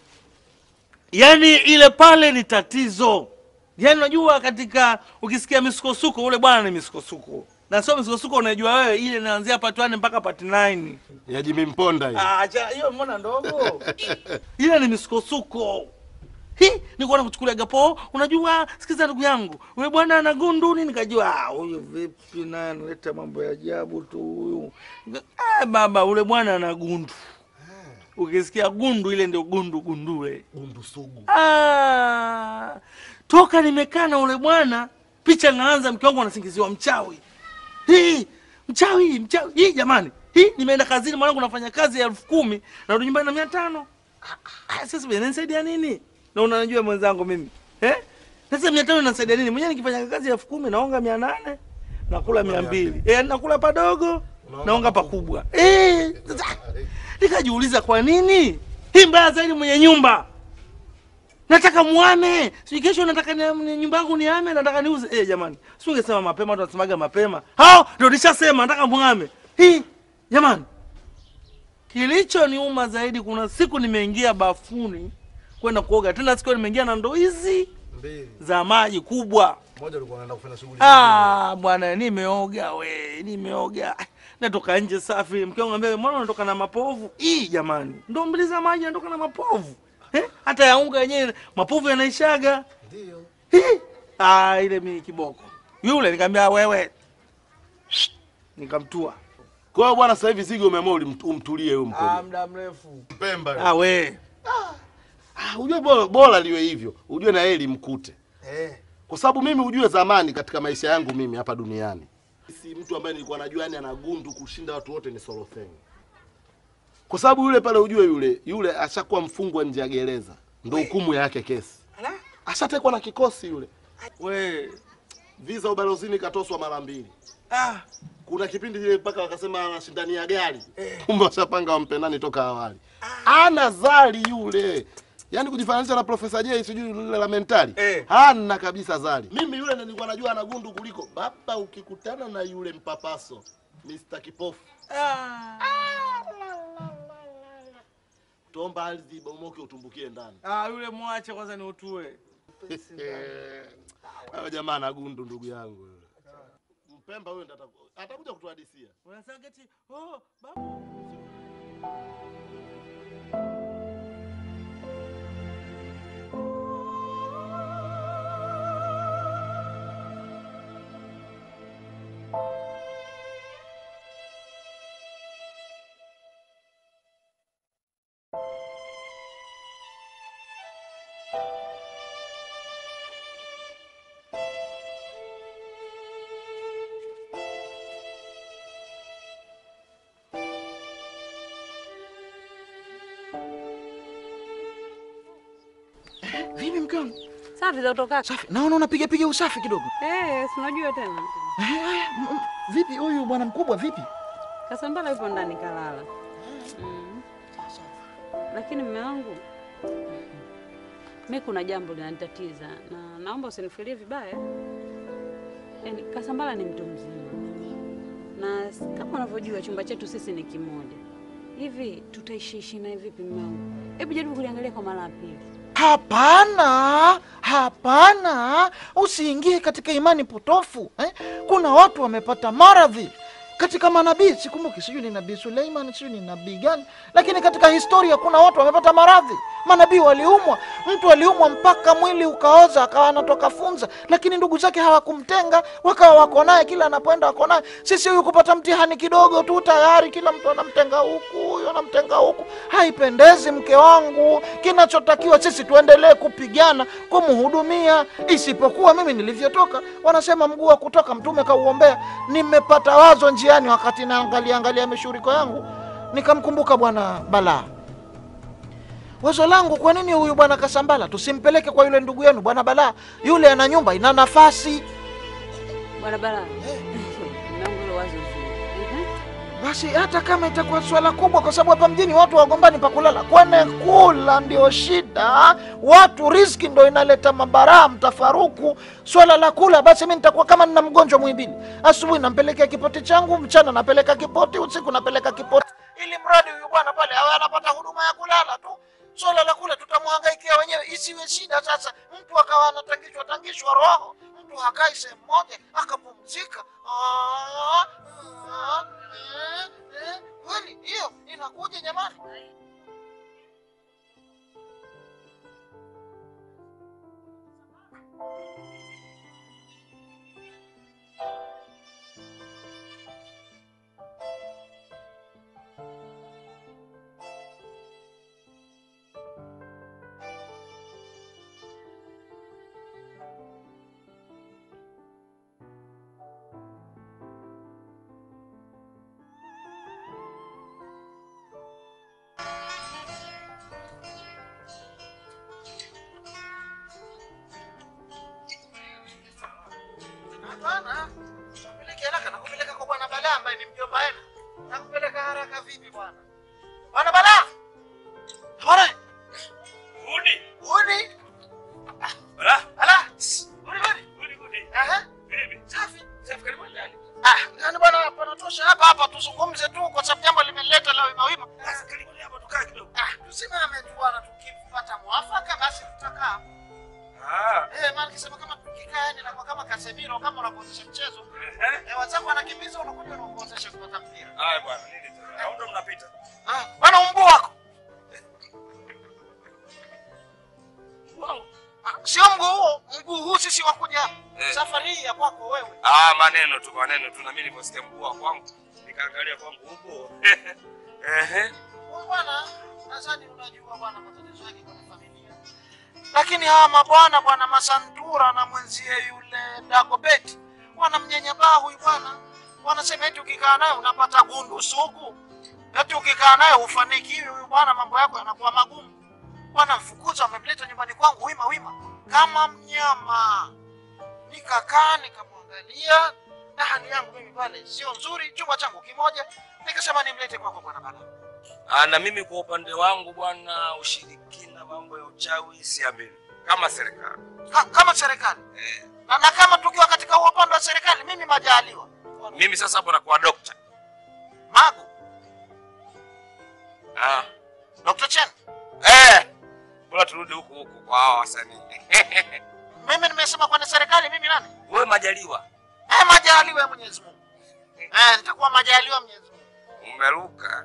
Yaani ile pale ni tatizo. Yaani unajua katika ukisikia misukosuko ule bwana ni misukosuko. Na sio misukosuko unajua wewe ile inaanzia part one mpaka part nine. Ya Jimmy Mponda hiyo. Ah, acha hiyo mbona ndogo? Ile ni misukosuko. Hi, niko na kuchukulia gapo. Unajua sikiza ndugu yangu. Wewe bwana ana gundu nini nikajua ah huyu vipi na analeta mambo ya ajabu tu huyu. Ah baba ule bwana ana gundu. Ukisikia gundu ile ndio gundu gundule. Gundu sugu. Ah! Toka nimekaa na ule bwana, picha naanza mke wangu anasingiziwa mchawi. Hii, mchawi, mchawi. Hii jamani. Hii nimeenda kazini mwanangu nafanya kazi ya elfu kumi na rudi nyumbani na mia tano. Ah, sasa bwana nisaidia nini? Na unanijua mwenzangu mimi. Eh? Sasa mia tano inasaidia nini? Mwenyewe nikifanya kazi ya elfu kumi naonga mia nane, nakula mia mbili. Eh, nakula padogo, naonga pakubwa. Eh, sasa nikajiuliza kwa nini? Hii mbaya zaidi mwenye nyumba. Nataka muame. Si kesho nataka ni nyumba yangu niame, nataka niuze. Eh jamani, si ungesema mapema tunasemaga mapema. Hao ndio nishasema nataka muame. Hii jamani. Kilicho niuma zaidi kuna siku nimeingia bafuni kwenda kuoga. Tena siku nimeingia na ndoo hizi mbili za maji kubwa. Mmoja alikuwa anaenda kufanya shughuli. Ah, bwana nimeoga we, nimeoga. Natoka nje safi. Mke wangu ambaye mbona unatoka na mapovu? Hii jamani. Ndoo mbili za maji natoka na mapovu. Eh? Hata ya unga yenyewe mapovu yanaishaga. Ndio. Eh? Ah, ile mimi kiboko. Yule nikamwambia wewe. Nikamtua. Kwa hiyo bwana sasa hivi zigo umeamua umtulie huyo mkono. Ah, muda mrefu. Pemba. Ah we. Ah. Ah, ujue bora, bora liwe hivyo. Ujue na yeye limkute. Eh. Kwa sababu mimi ujue zamani katika maisha yangu mimi hapa duniani. Si mtu ambaye nilikuwa najua yani ana gundu kushinda watu wote ni Solotheng. Kwa sababu yule pale ujue yule, yule ashakuwa mfungwa nje ya gereza. Ndio hukumu yake kesi. Ala? Ashatekwa na kikosi yule. We, visa ubalozini katoswa mara mbili. Ah, kuna kipindi kile mpaka wakasema anashindania gari. Eh. Kumbe washapanga wampe nani toka awali. Ah. Ana zali yule. Yaani kujifananisha na Profesa J sijui yule la mentali. Eh. Hana kabisa zali. Mimi yule nilikuwa najua ana gundu kuliko baba ukikutana na yule mpapaso. mister Kipofu. Ah. Tomba ardhi bomoke utumbukie ndani. Ah, yule mwache kwanza ni utue. Hayo jamaa ana gundu ndugu yangu. Mpemba huyo ndo atakuja kutuhadisia. Unasema eti oh babu. Vipi mke wangu? Safi za kutoka. Safi. Naona unapiga piga usafi kidogo. Eh, si unajua tena. Eh, vipi huyu bwana mkubwa vipi? Kasambala yupo ndani kalala. Mm. Lakini mume wangu mimi kuna jambo linanitatiza na naomba usinifikirie vibaya. Yaani Kasambala ni mtu mzima. Na kama unavyojua chumba chetu sisi ni kimoja. Hivi tutaishi naye vipi mwanangu? Hebu jaribu kuliangalia kwa mara ya pili. Hapana, hapana, usiingie katika imani potofu eh? Kuna watu wamepata maradhi katika manabii, sikumbuki sijui ni nabii Suleiman, sijui ni nabii gani, lakini katika historia kuna watu wamepata maradhi. Manabii waliumwa, mtu aliumwa mpaka mwili ukaoza akawa anatoka funza, lakini ndugu zake hawakumtenga, wakawa wako naye kila anapoenda wako naye. Sisi huyu kupata mtihani kidogo tu tayari kila mtu anamtenga huku, huyu anamtenga huku. Haipendezi mke wangu. Kinachotakiwa sisi tuendelee kupigana kumhudumia, isipokuwa mimi nilivyotoka wanasema mguu wa kutoka mtume kauombea. Nimepata wazo njiani wakati naangalia angalia mishuriko yangu, nikamkumbuka bwana Bala. Wazo langu, kwa nini huyu bwana Kasambala tusimpeleke kwa yule ndugu yenu bwana Bala? Yule ana nyumba ina nafasi. Bwana Bala. Nangu wazo zuri. Basi hata kama itakuwa swala kubwa, kwa sababu hapa mjini watu wagombani pa kulala. Kwani kula ndio shida. Watu riziki ndio inaleta mabaraa, mtafaruku. Swala la kula, basi mimi nitakuwa kama nina mgonjwa Muhimbili. Asubuhi nampeleka kipoti changu, mchana napeleka kipoti, usiku napeleka kipoti. Ili mradi huyu bwana pale awe anapata huduma ya kulala tu. Swala la kula tutamhangaikia wenyewe, isiwe shida. Sasa mtu akawa anatangishwa tangishwa roho, mtu hakai sehemu moja akapumzika. Ah, ah, eh, eh, kweli hiyo inakuja jamani. Hapana, nakupeleka haraka, nakupeleka kwa bwana Bala ambaye ni mjomba wenu. Nakupeleka haraka vipi bwana? Bwana Bala! Bwana! Udi! Udi! Bala! Bala! Udi, udi! Udi, udi! Aha! Bibi! Safi! Safi, karibu ndani. Ah, ndani bwana, panatosha hapa hapa tuzungumze tu kwa sababu jambo limeleta la wima wima. Sasa karibu hapa tukae kidogo. Ah, tusimame tu bwana, tukipata mwafaka basi tutakaa. Ah. Eh, maana kisema kama tukikaa ni na kama Casemiro kama unapoanzisha mchezo. Eh, wazako wanakimbiza unakuja unapoanzisha kupata mpira. Haya bwana, nini tena? Au ndo mnapita? Ah, bwana mguu wako. Wow. Sio mguu huo, mguu huu sisi wakuja eh. Safari hii ya kwako wewe. Ah, maneno tu maneno tu, na mimi niliposikia mguu wa kwangu nikaangalia kwangu huko. Ehe. Wewe bwana, nadhani unajua bwana matatizo yake kwa familia. Lakini hawa mabwana bwana Masantura na mwenzie yule Dagobet wanamnyanyapaa huyu bwana. Wanasema eti ukikaa naye unapata gundu sugu. Eti ukikaa naye ufanikiwi huyu bwana, mambo yako yanakuwa magumu. Wanamfukuza, wamemleta nyumbani kwangu wima wima kama mnyama. Nikakaa nikamwangalia, na hali yangu mimi pale sio nzuri, chumba changu kimoja, nikasema nimlete kwako bwana Bala. Ah, na mimi kwa upande wangu bwana, ushirikina, mambo ya uchawi siamini. Kama serikali. Ha, kama serikali. Eh. Na, na kama tukiwa katika upande wa serikali mimi majaliwa. Mimi sasa hapo nakuwa doctor. Magu. Ah, Doctor Chen. Eh. Bora turudi huko huko kwa hao wasanii. Mimi nimesema kwa serikali, mimi nani? Wewe majaliwa. Eh, majaliwa ya Mwenyezi Mungu. Eh, nitakuwa majaliwa ya Mwenyezi Mungu. Umeruka.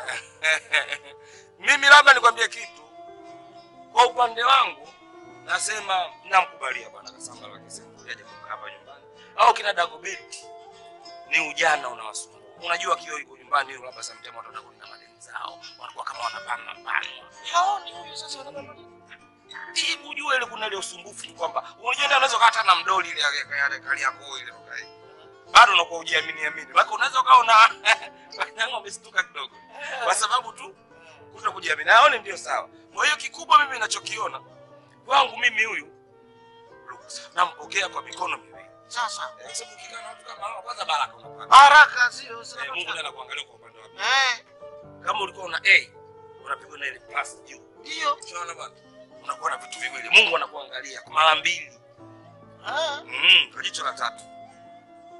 Mimi labda nikwambie kitu. Kwa upande wangu nasema namkubalia bwana Kasambala akisema aje hapa nyumbani. Au kina Dagobet ni ujana unawasumbua. Unajua kio yuko nyumbani yule labda sometimes watu watakuwa na madeni zao. Wanakuwa kama wanapana pana. Haoni huyu sasa wanapana. Hebu ujue ile kuna ile usumbufu kwamba unajua ndio unaweza kata na mdoli ile ya kali yako ile ukai. Bado unakuwa ujiamini amini. Wako unaweza kaona wanyanga umestuka kidogo. Kwa sababu tu kuto kujiamini. Naone ndio sawa. Kwa hiyo kikubwa mimi ninachokiona kwangu mimi huyu nampokea kwa mikono miwili. Sasa eh, sababu ukikaa na watu kama hao kwanza baraka unapata. Baraka sio sana. Eh, Mungu ndiye anakuangalia kwa upande wako. Eh. Kama ulikuwa una A, unapigwa na ile plus juu. Ndio. Unaona bwana? Unakuwa na vitu viwili. Mungu anakuangalia kwa mara mbili. Ah. Mm, kwa jicho la tatu.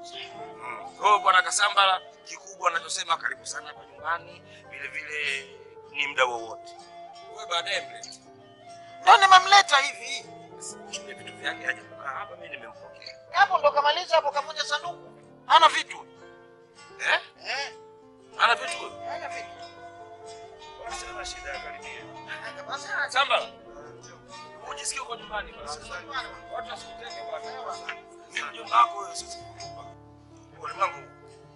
Mm. Kwa hiyo bwana Kasambala, kikubwa anachosema karibu sana hapa nyumbani, vile vile ni muda wowote. Wewe baadaye mlete. Ndio nimemleta hivi. Chukue vitu vyake aje kukaa hapa, mimi nimempokea. Hapo ndo kamaliza hapo kavunja sanduku. Hana vitu. Eh? Eh. Ana vitu? Hana vitu. Basi ana shida ya karibia. Kasambala. Unajisikia uko nyumbani basi. Watu wasikuteke bwana. Mimi mjomba wako wewe sisi. Kwa mwanangu.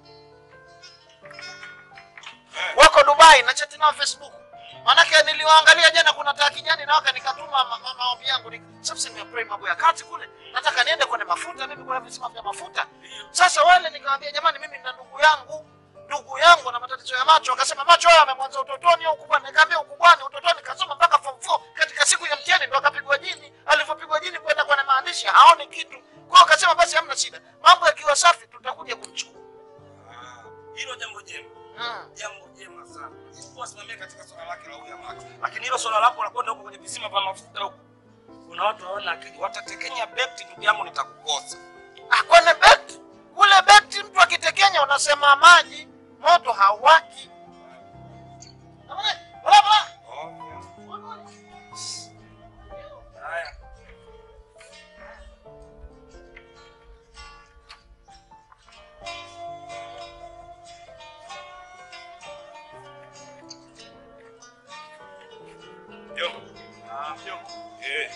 Wako Dubai na chat nao Facebook. Manake niliwaangalia jana kuna taa kijani na waka nikatuma maombi yangu nika sasa nimepray mambo ya kati kule. Nataka niende kwenye mafuta mimi kuna visima vya mafuta. Sasa wale nikamwambia jamani mimi na ndugu yangu, ndugu yangu na matatizo ya macho. Akasema macho haya yamemwanza utotoni au ukubwani. Nikamwambia ukubwani utotoni kasoma mpaka form four katika siku ya mtihani ndo akapigwa jini. Alipopigwa jini kwenda kwenye maandishi haoni kitu. Kwa hiyo akasema basi hamna shida. Mambo yakiwa safi tutakuja kumchukua. Ah, hilo jambo jema. Mm. Jambo jema sana. Sikuwa simamia katika swala lake la huyu macho. Lakini hilo swala lako la kwenda huko kwenye visima vya mafuta huko. Kuna watu hawana akili, watatekenya beti ndugu yangu nitakukosa. Ah, kwenye beti? Kule beti mtu akitekenya unasema maji, moto hauwaki. Bala bala. Haya. Mjomba. Ah, mjomba. Eh.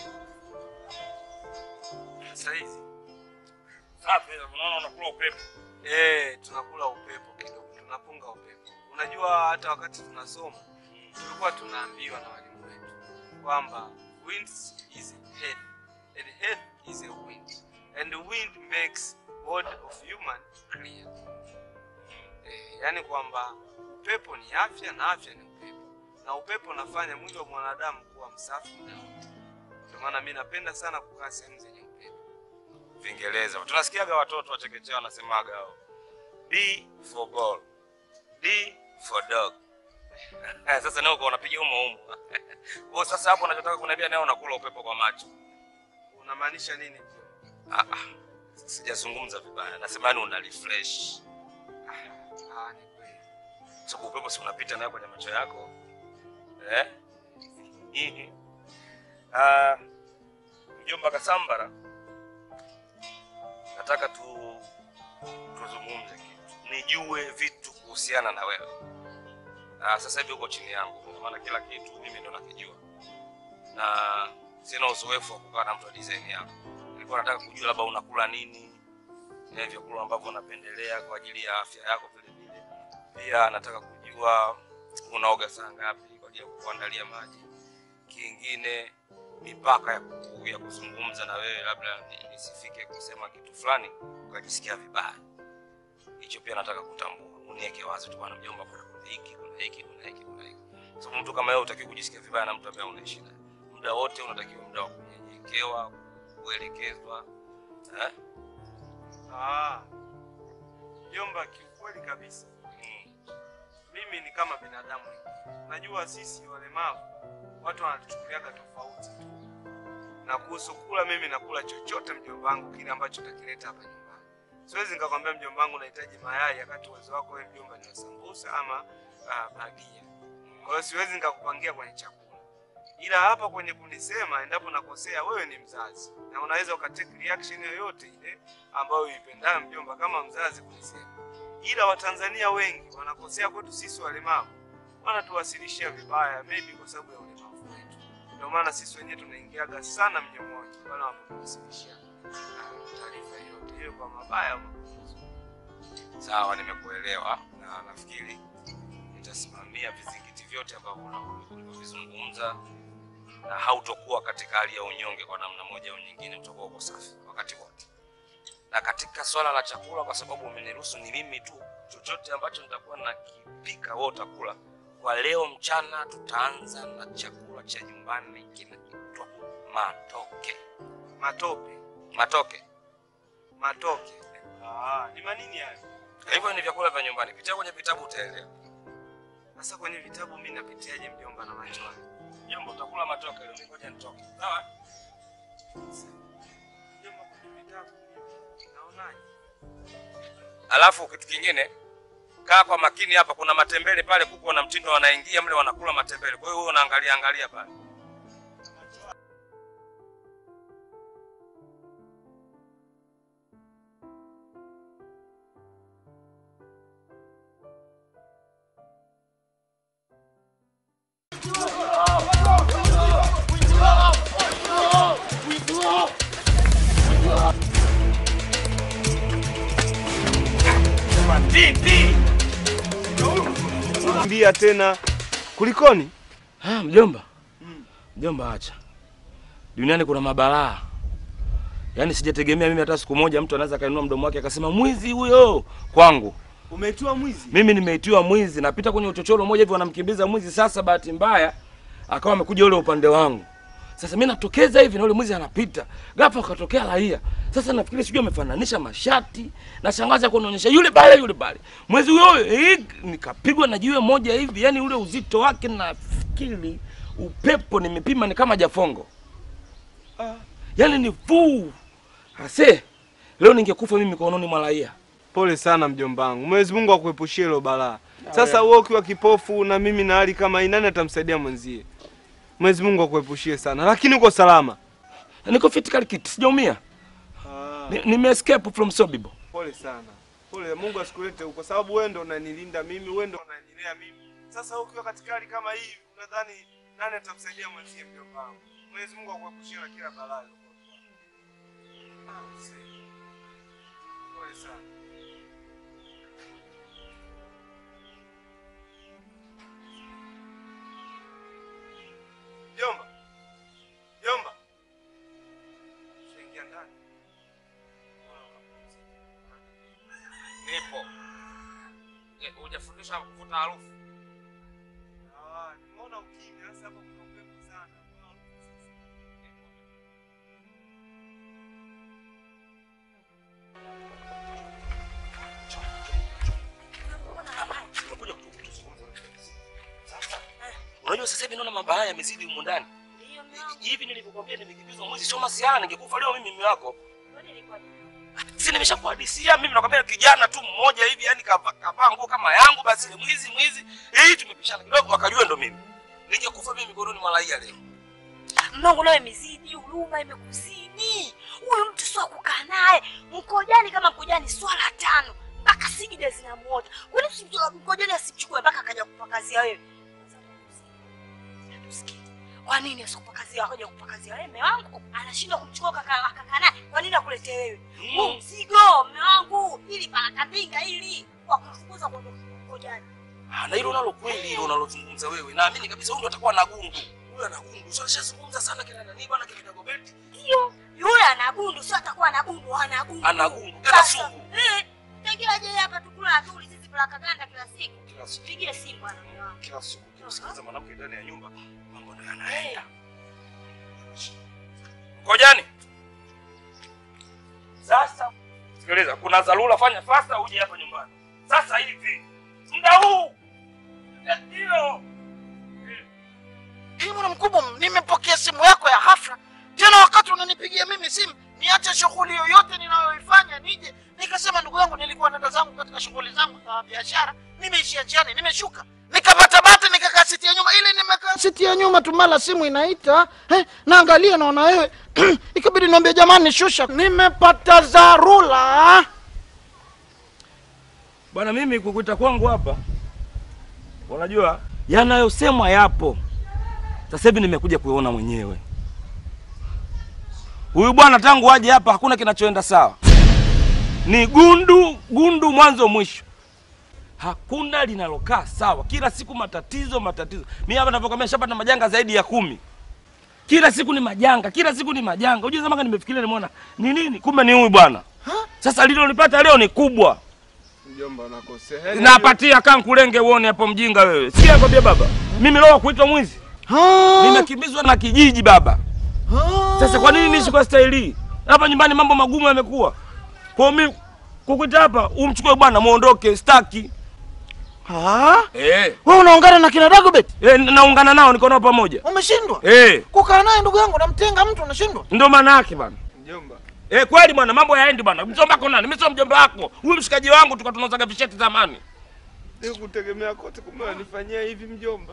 Sasa hizi. Safi, unaona unakula upepo. Eh, tunakula upepo kidogo. Tunapunga upepo. Unajua hata wakati tunasoma tulikuwa tunaambiwa na walimu wetu kwamba wind is head and head is a wind and the wind makes body of human clear. Eh, yani kwamba upepo ni afya na afya ni upepo. Na upepo unafanya mwili wa mwanadamu kuwa msafi na wote. Ndio maana mimi napenda sana kukaa sehemu zenye upepo. Viingereza. Tunasikiaga watoto wa chekechea wanasemaga hao. D for ball. D for dog. Sasa nao uko unapiga humo humo. Kwa sasa hapo unachotaka kuniambia nayo unakula upepo kwa macho. Unamaanisha nini? Ah ah. Sijazungumza vibaya. Nasema ni una refresh. Ah, ni kweli. Sababu upepo si unapita nayo kwenye macho yako. Eh? Ah, mjomba Kasambara. Nataka tu tuzungumze kitu. Nijue vitu kuhusiana na wewe. Ah, sasa hivi uko chini yangu. Kwa maana kila kitu mimi ndo nakijua. Na sina uzoefu wa kukaa na mtu wa design yako. Nilikuwa nataka kujua labda unakula nini, na vyakula ambavyo unapendelea kwa ajili ya afya yako vile vile. Pia nataka kujua unaoga saa ngapi kwa ajili ya kuandalia maji. Kingine mipaka ya, kuku, ya kuzungumza na wewe labda nisifike kusema kitu fulani ukajisikia vibaya. Hicho pia nataka kutambua. Uniweke wazi tu bwana mjomba, kuna hiki, kuna hiki, kuna hiki, kuna hiki. Sababu mtu kama wewe utaki kujisikia vibaya na mtu ambaye unaishi naye. Muda wote unatakiwa muda wa kunyenyekewa, kuelekezwa. Eh? Ah. Mjomba, kiukweli kabisa. Mm. Mimi ni kama binadamu. Najua sisi walemavu watu wanatuchukuliaga tofauti tu. Na kuhusu kula, mimi nakula chochote mjomba wangu kile ambacho utakileta hapa nyumbani. Siwezi nikakwambia mjomba wangu nahitaji mayai wakati uwezo wako wewe mjomba ni sambusa ama uh, bagia. Kwa hiyo siwezi nikakupangia kwenye chakula. Ila hapa kwenye kunisema endapo nakosea, wewe ni mzazi na unaweza ukatake reaction yoyote ile ambayo uipendayo mjomba kama mzazi kunisema. Ila Watanzania wengi wanakosea kwetu sisi walemavu. Wanatuwasilishia vibaya maybe kwa sababu ya ulemavu wetu. Ndio maana sisi wenyewe tunaingiaga sana mnyomoni pale wanapotuwasilishia taarifa yote hiyo kwa mabaya au mazuri. Sawa, nimekuelewa na nafikiri nitasimamia vizingiti vyote ambavyo unavyozungumza na hautokuwa katika hali ya unyonge kwa namna moja au nyingine, utakuwa uko safi wakati wote. Na katika swala la chakula, kwa sababu umeniruhusu ni mimi tu, chochote ambacho nitakuwa nakipika wewe utakula. Kwa leo mchana tutaanza na chakula cha nyumbani kinaitwa matoke. Matope, matoke. Matoke. Ah, ni manini haya? Hivyo ni vyakula vya nyumbani. Pitia kwenye vitabu utaelewa. Sasa kwenye vitabu mimi napitiaje mjomba na macho yangu? Mjomba utakula matoke leo, ngoja nitoke. Sawa? Mjomba kwenye vitabu naonaje? Alafu kitu kingine, kaa kwa makini hapa, kuna matembele pale, kuku na mtindo wanaingia mle wanakula matembele. Kwa hiyo wewe unaangalia angalia pale. Mbia tena. Kulikoni? Ah, mjomba. Mjomba acha. Duniani kuna mabalaa. Yaani sijategemea mimi hata siku moja mtu anaweza kainua mdomo wake akasema mwizi huyo kwangu. Umeitiwa mwizi? Mimi nimeitiwa mwizi. Napita kwenye uchochoro mmoja hivi wanamkimbiza mwizi, sasa bahati mbaya akawa amekuja ule upande wangu. Sasa mimi natokeza hivi na ule mwizi anapita. Ghafla akatokea raia. Sasa nafikiri sijui amefananisha mashati na shangaza kunionyesha yule pale yule pale. Mwizi huyo eh, nikapigwa na jiwe moja hivi, yani ule uzito wake nafikiri upepo nimepima ni kama jafongo. Ah, yani ni fuu. Ase, leo ningekufa mimi mikononi mwa raia. Pole sana mjomba wangu. Mwenyezi Mungu akuepushie hilo balaa. Sasa wewe ukiwa kipofu na mimi na hali kama hii, nani atamsaidia mwenzie? Mwenyezi Mungu akuepushie sana. Lakini uko salama. Niko fit kali kit, sijaumia. Ah. Nime escape from Sobibo. Pole sana. Pole, Mungu asikulete huko sababu wewe ndo unanilinda mimi, wewe ndo unanilea mimi. Sasa ukiwa katika hali kama hii, unadhani nani atamsaidia mwenzie mjomba wangu? Mwenyezi Mungu akuepushie na kila balaa. Ah, sasa. Pole sana. Jomba. Jomba. Shingia ndani. Nipo. Je, hujafundisha kufuta harufu? Ah, nimeona ukimya sasa hapo kuna upepo sana. Kuna harufu sasa. Unajua sasa hivi naona mabaya yamezidi huko ndani. Hivi nilivyokuambia nimekimbizwa mwizi sio masiara, ningekufa leo mimi mimi wako. Si nimeshakuhadisia mimi nakwambia kijana tu mmoja hivi yani kavaa nguo kama yangu basi ni mwizi mwizi. Eh, tumepishana kidogo wakajua ndo mimi. Ningekufa mimi mikononi mwa raia leo. Mnangu nawe imezidi, huruma imekuzidi. Huyu mtu sio kukaa naye. Mkojani kama mkojani swala tano mpaka sigida zinamuota. Kwani mkojani asichukue mpaka akaja kupakazia wewe? Kwa nini asikupakazia akaja kupakazia wewe? Mume wangu anashindwa kumchukua kaka kaka naye. Kwa nini akuletee wewe? Huu mm. mzigo mume wangu ili parakapinga ili kwa kufukuza kwa mkojani. Ah, na hilo nalo kweli hilo unalozungumza wewe. Naamini kabisa huyu atakuwa na gundu. Huyu ana gundu. Sio shazungumza sana kila nani bwana kile Dagobert. Ndio. Yule ana gundu, sio atakuwa na gundu, ana gundu. Ana gundu. Tena sugu. Eh, tangia je hapa tukula atuli sisi bila kaganda kila siku. Kila siku. Pigie simu bwana. Kila siku. Sikiliza mwanamke ndani ya nyumba. Mambo ndio yanaenda. Ngojani. Sasa sikiliza, kuna dharura, fanya fasta uje hapa nyumbani. Sasa hivi. Muda huu. Ndio. Hii mwana mkubwa, nimepokea simu yako ya hafla. Tena wakati unanipigia mimi simu, niache shughuli yoyote ninayoifanya nije. Nikasema ndugu yangu nilikuwa naenda zangu katika shughuli zangu za biashara. Nimeishia njiani, nimeshuka. Nikapata bata nikakaa siti ya nyuma. Ile nimekaa siti ya nyuma tu mala simu inaita. Eh, naangalia naona wewe. Ikabidi niambie jamani shusha. Nimepata dharura. Bwana mimi kukuita kwangu hapa. Unajua yanayosemwa yapo. Sasa hivi nimekuja kuiona mwenyewe. Huyu bwana tangu aje hapa hakuna kinachoenda sawa. Ni gundu gundu mwanzo mwisho. Hakuna linalokaa sawa. Kila siku matatizo matatizo. Mimi hapa ninapokuambia shapata majanga zaidi ya kumi. Kila siku ni majanga, kila siku ni majanga. Unajua zamani nimefikiria nimeona ni nini? Kumbe ni huyu bwana. Sasa lilo nilipata leo ni kubwa. Mjomba unakosea. Napatia kankulenge uone hapo mjinga wewe. Sikia kwambia baba. Mimi leo kuitwa mwizi. Nimekimbizwa na kijiji baba. Sasa kwa nini niishi kwa staili? Hapa nyumbani mambo magumu yamekuwa. Kwa mimi kukuita hapa umchukue bwana muondoke staki. Ah? Eh. Wewe unaungana na kina Dagobert? Eh, naungana nao niko nao pamoja. Umeshindwa? Eh. Kukaa naye ndugu yangu namtenga mtu unashindwa? Ndio maana yake bwana. Mjomba, Eh, kweli bwana, mambo yaendi bwana. Mjomba wako nani? Mimi sio mjomba wako. Huyu mshikaji wangu tukatunozaga visheti zamani. Leo kutegemea kote kumbe wanifanyia hivi mjomba.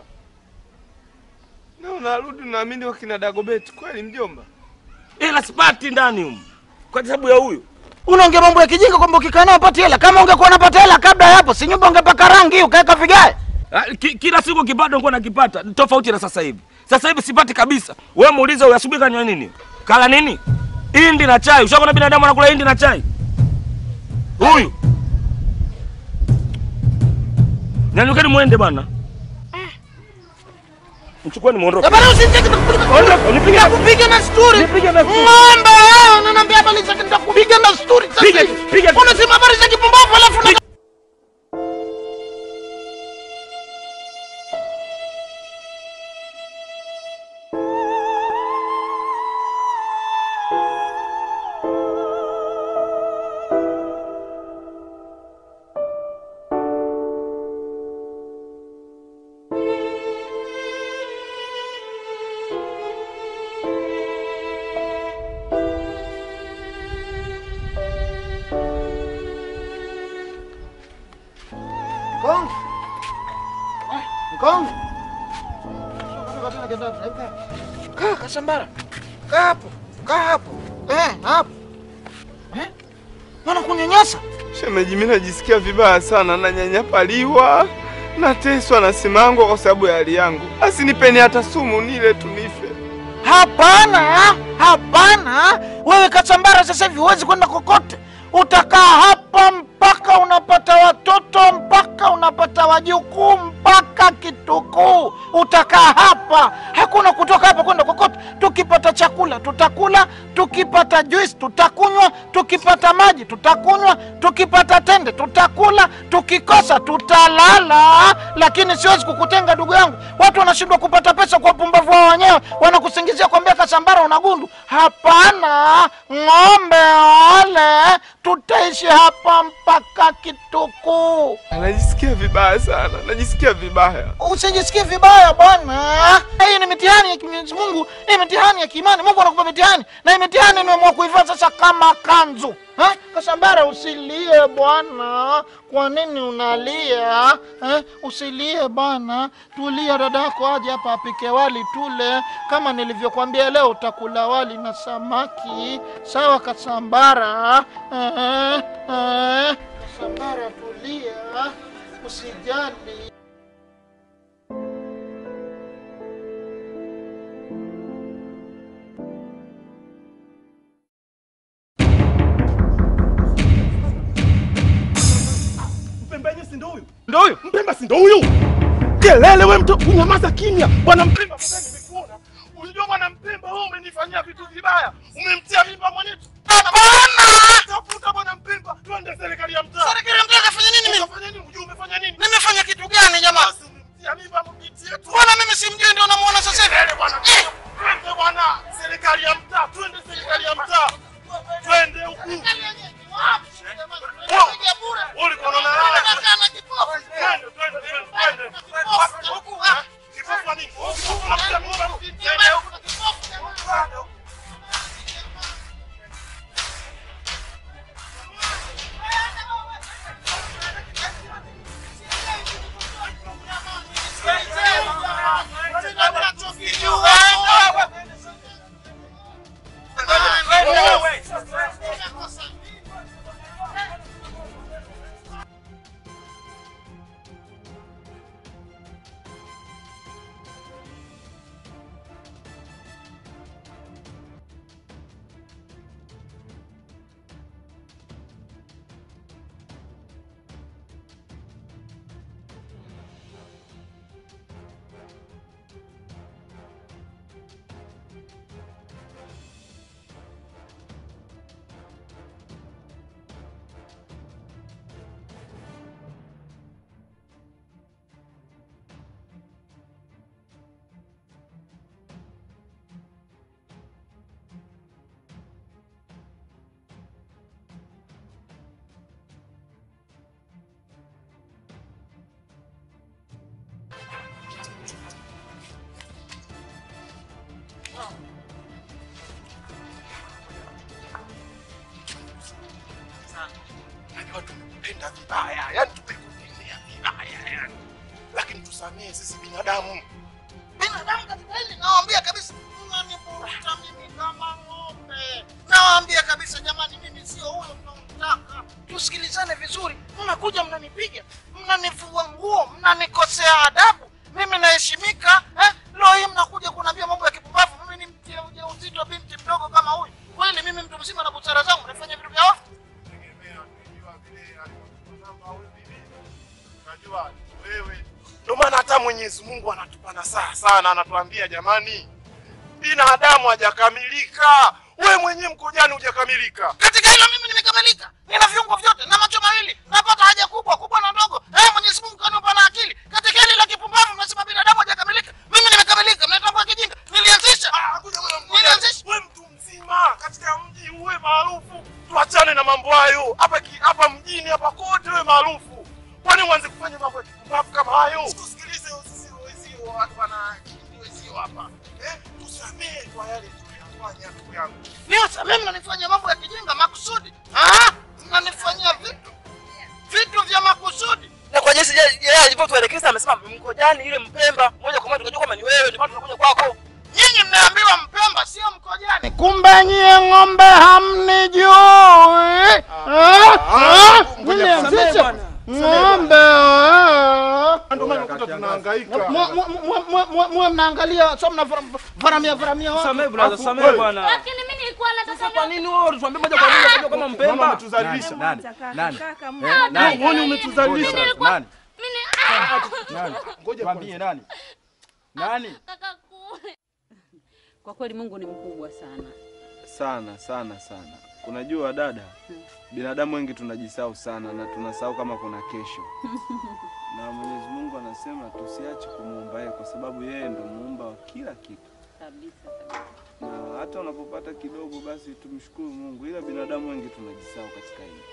Na unarudi naamini wakina Dagobet kweli mjomba. Ila sipati ndani huko. Kwa sababu ya huyu. Unaongea mambo ya kijinga kwamba ukikaa nao upate hela. Kama ungekuwa unapata hela kabla ya hapo, si nyumba ungepaka rangi ukaweka vigae. Ki, kila siku kipato nilikuwa nakipata. Tofauti na sasa hivi. Sasa hivi sipati kabisa. Wewe muulize huyu asubuhi kanywa nini? Kala nini? Indi na chai. Ushaona binadamu anakula indi na chai? Huyu. Nyanyukeni muende bwana. Mchukue ni muondoke. Bwana usitaki kupiga. Nipige kupiga na story. Nipige na story. Ng'ombe wewe unaniambia habari za nitakupiga na story sasa. Piga, piga. Unasema habari za kipumbavu alafu na Kong. Kong. Kaa Kasambara. Kaa hapo. Kaa hapo. Eh, hapo. Eh? Mbona kunyanyasa? Shemeji, mimi najisikia vibaya sana, nanyanyapaliwa, nateswa na simango kwa sababu ya hali yangu. Asinipeni hata sumu nile tunife. Hapana, hapana. Wewe Kasambara sasa hivi huwezi kwenda kokote. Utakaa hapa mpaka unapata watoto, mpaka unapata wajukuu, mpaka kitukuu. Utakaa hapa, hakuna kutoka hapa kwenda kokote. Tukipata chakula tutakula, tukipata juice tutakunywa, tukipata maji tutakunywa, tukipata tende tutakula, tukikosa tutalala. Lakini siwezi kukutenga ndugu yangu. Watu wanashindwa kupata pesa kwa pumbavu wao wenyewe, wanakusingizia kwambia Kasambara unagundu. Hapana, ng'ombe ole, tutaishi hapa mpaka kitukuu. Najisikia vibaya sana, najisikia vibaya. Usijisikie vibaya bwana. Hii ni mitihani ya Mwenyezi Mungu, ni mitihani ya kiimani. Mungu anakupa mitihani, na hii mitihani nimeamua kuivaa sasa kama kanzu. Ha? Kasambara usilie bwana. Kwa nini unalia? Eh? Usilie bwana. Tulia, dadako aje hapa apike wali tule. Kama nilivyokuambia leo utakula wali na samaki. Sawa Kasambara? Eh, eh. Kasambara tulia. Usijali. Ndio huyu? Mpemba si ndio huyu? Kelele wewe mtu, unyamaza kimya. Bwana Mpemba mzee nimekuona. Unajua bwana Mpemba wewe umenifanyia vitu vibaya. Umemtia mimba mwanetu. Hapana! Tafuta bwana Mpemba, twende serikali ya mtaa. Serikali ya mtaa kafanya nini mimi? Kafanya nini? Unajua umefanya nini? Nimefanya kitu gani jamaa? Basi umemtia mimba mbiti yetu. Bwana mimi simjui ndio namuona sasa hivi. Twende bwana. Twende bwana, serikali ya mtaa. Twende serikali ya mtaa. Twende huku. Uli kono na lala. Twende, twende, twende. Huku. Kipofu nini? tumekutenda vibaya, yani tumekutendea vibaya yani. Lakini tusamehe, sisi binadamu. Binadamu katika hili nawaambia kabisa, mnaniburuta mimi kama ng'ombe. Nawaambia kabisa jamani, mimi sio huyo mnaomtaka. Tusikilizane vizuri. Mnakuja mnanipiga, mnanivua nguo, mnanikosea adabu. Mimi naheshimika, eh? Leo hii mnakuja kuniambia mambo ya kipumbavu. Mimi ni mtia ujauzito binti mdogo kama huyu. Kweli mimi mtu mzima na busara zangu nafanya vitu vya ovyo? Unajua wewe, ndio maana hata Mwenyezi Mungu anatupa nasaha sana, anatuambia jamani, binadamu hajakamilika. Wewe mwenyewe mkojani hujakamilika. Katika hilo mimi nimekamilika. Nina viungo vyote, na macho mawili, napata haja kubwa, kubwa na ndogo. Eh, Mwenyezi Mungu kanipa na akili. Katika hili la kipumbavu mnasema binadamu hajakamilika. Mimi nimekamilika. Mnatambua kijinga? Nilianzisha. Ah, kuja wewe mkojani. Nilianzisha. Wewe mtu mzima katika mji uwe maarufu. Tuachane na mambo hayo. Hapa hapa mjini hapa kote wewe maarufu. Kwani uanze kufanya mambo ya kipumbavu kama hayo? Tusikilize sisi wezio watu wana akili wezio hapa. Eh, tusamehe kwa yale tuliyofanya ndugu yangu. Niwasamehe, mnanifanyia mambo ya kijinga makusudi. Ah? Mnanifanyia vitu. Vitu vya makusudi. Na kwa jinsi yeye alivyotuelekeza amesema Mkojani ile Mpemba, moja kwa moja tukajua kama ni wewe, ndio maana tunakuja kwako. Nyinyi mnaambiwa Mpemba sio Mkojani. Kumbe nyie ng'ombe hamnijui. Ah? Nilianzisha. Ng'ombe. Ndio maana ukuta tunahangaika. Mwe mnaangalia, sio mnafaramia faramia watu. Samehe brother, samehe bwana. Lakini mimi nilikuwa nataka Kwa nini wewe tuambie moja kwa moja kama kama Mpemba? Mama umetuzalilisha. Nani? Nani? Nani? Mbona umetuzalilisha? Nani? mimi Nani? Ngoja kwambie nani? Nani? kaka kule. Kwa kweli Mungu ni mkubwa sana. Sana sana sana. Unajua dada, binadamu wengi tunajisahau sana na tunasahau kama kuna kesho. Na Mwenyezi Mungu anasema tusiache kumuomba yeye kwa sababu yeye ndo muumba wa kila kitu. Kabisa kabisa. Na hata unapopata kidogo basi tumshukuru Mungu, ila binadamu wengi tunajisahau katika hili.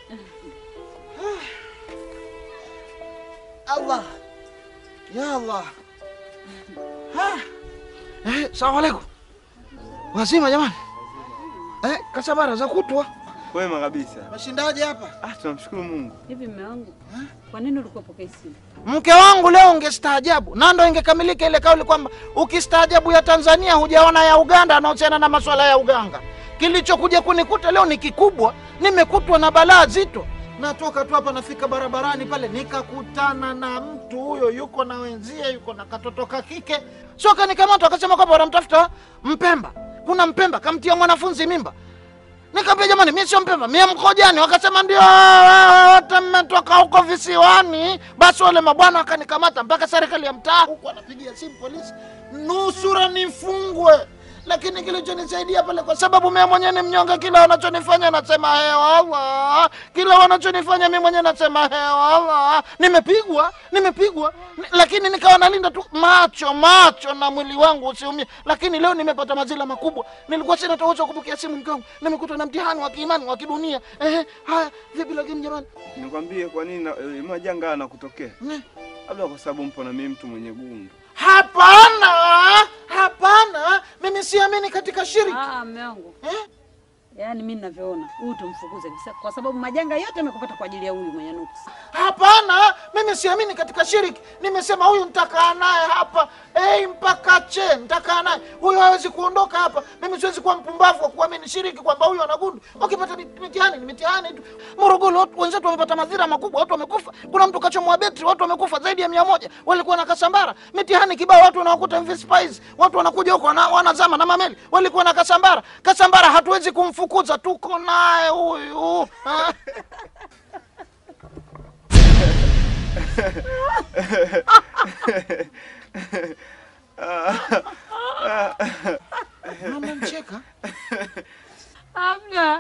Allah. Ya Allah. Ha. Eh, salamu alaykum. Wazima jamani. Eh, kasabara za kutwa. Kwema kabisa. Mashindaje hapa? Ah, tunamshukuru Mungu. Hivi mume wangu, kwa nini ulikuwa pokea simu? Mke wangu leo ungestaajabu. Na ndo ingekamilika ile kauli kwamba ukistaajabu ya Tanzania hujaona ya Uganda anahusiana na masuala ya uganga. Kilichokuja kunikuta leo ni kikubwa. Nimekutwa na balaa zito. Natoka tu hapa nafika barabarani pale nikakutana na mtu huyo yuko na wenzie, yuko na katoto ka kike. Sio kanikamata akasema kwamba wanamtafuta Mpemba. Kuna Mpemba kamtia mwanafunzi mimba. Nikamwambia jamani mimi sio Mpemba, mimi Mkojani. Wakasema ndio wote mmetoka huko visiwani. Basi wale mabwana wakanikamata mpaka serikali ya mtaa huko anapigia simu polisi. Nusura nifungwe. Lakini kilichonisaidia pale kwa sababu mimi mwenyewe ni mnyonge, kila wanachonifanya nasema hewa Allah. Kila wanachonifanya mimi mwenyewe nasema hewa Allah. Nimepigwa, nimepigwa lakini nikawa nalinda tu macho, macho na mwili wangu usiumie. Lakini leo nimepata mazila makubwa. Nilikuwa sina uwezo kupokea simu mkangu. Nimekuta na mtihani wa kiimani wa kidunia. Eh, haya, vipi lakini jamani? Nikwambie kwa nini majanga yanakutokea? Labda kwa sababu mpo na mimi mtu mwenye gundu. Hapana, hapana. Mimi siamini katika shiriki. Ah, mume wangu. Eh? Yaani mimi ninavyoona, huyu tumfukuze kabisa kwa sababu majanga yote yamekupata kwa ajili ya huyu mwenye nuksi. Hapana, mimi siamini katika shiriki. Nimesema huyu nitakaa naye hapa. Eh, mpaka che, nitakaa naye. Huyu hawezi kuondoka hapa. Mimi siwezi kuwa mpumbavu wa kuamini shiriki kwamba huyu anagundu. Ukipata mitihani, ni mitihani tu. Morogoro wenzetu wamepata madhira makubwa, watu wamekufa. Kuna mtu kachomwa betri, watu wamekufa zaidi ya mia moja. Walikuwa na Kasambara. Mitihani kibao, watu wanawakuta M V Spice. Watu wanakuja huko wana, wanazama na mameli. Walikuwa na Kasambara. Kasambara hatuwezi kumfukuza, tuko naye huyu. Mama mcheka. Hamna.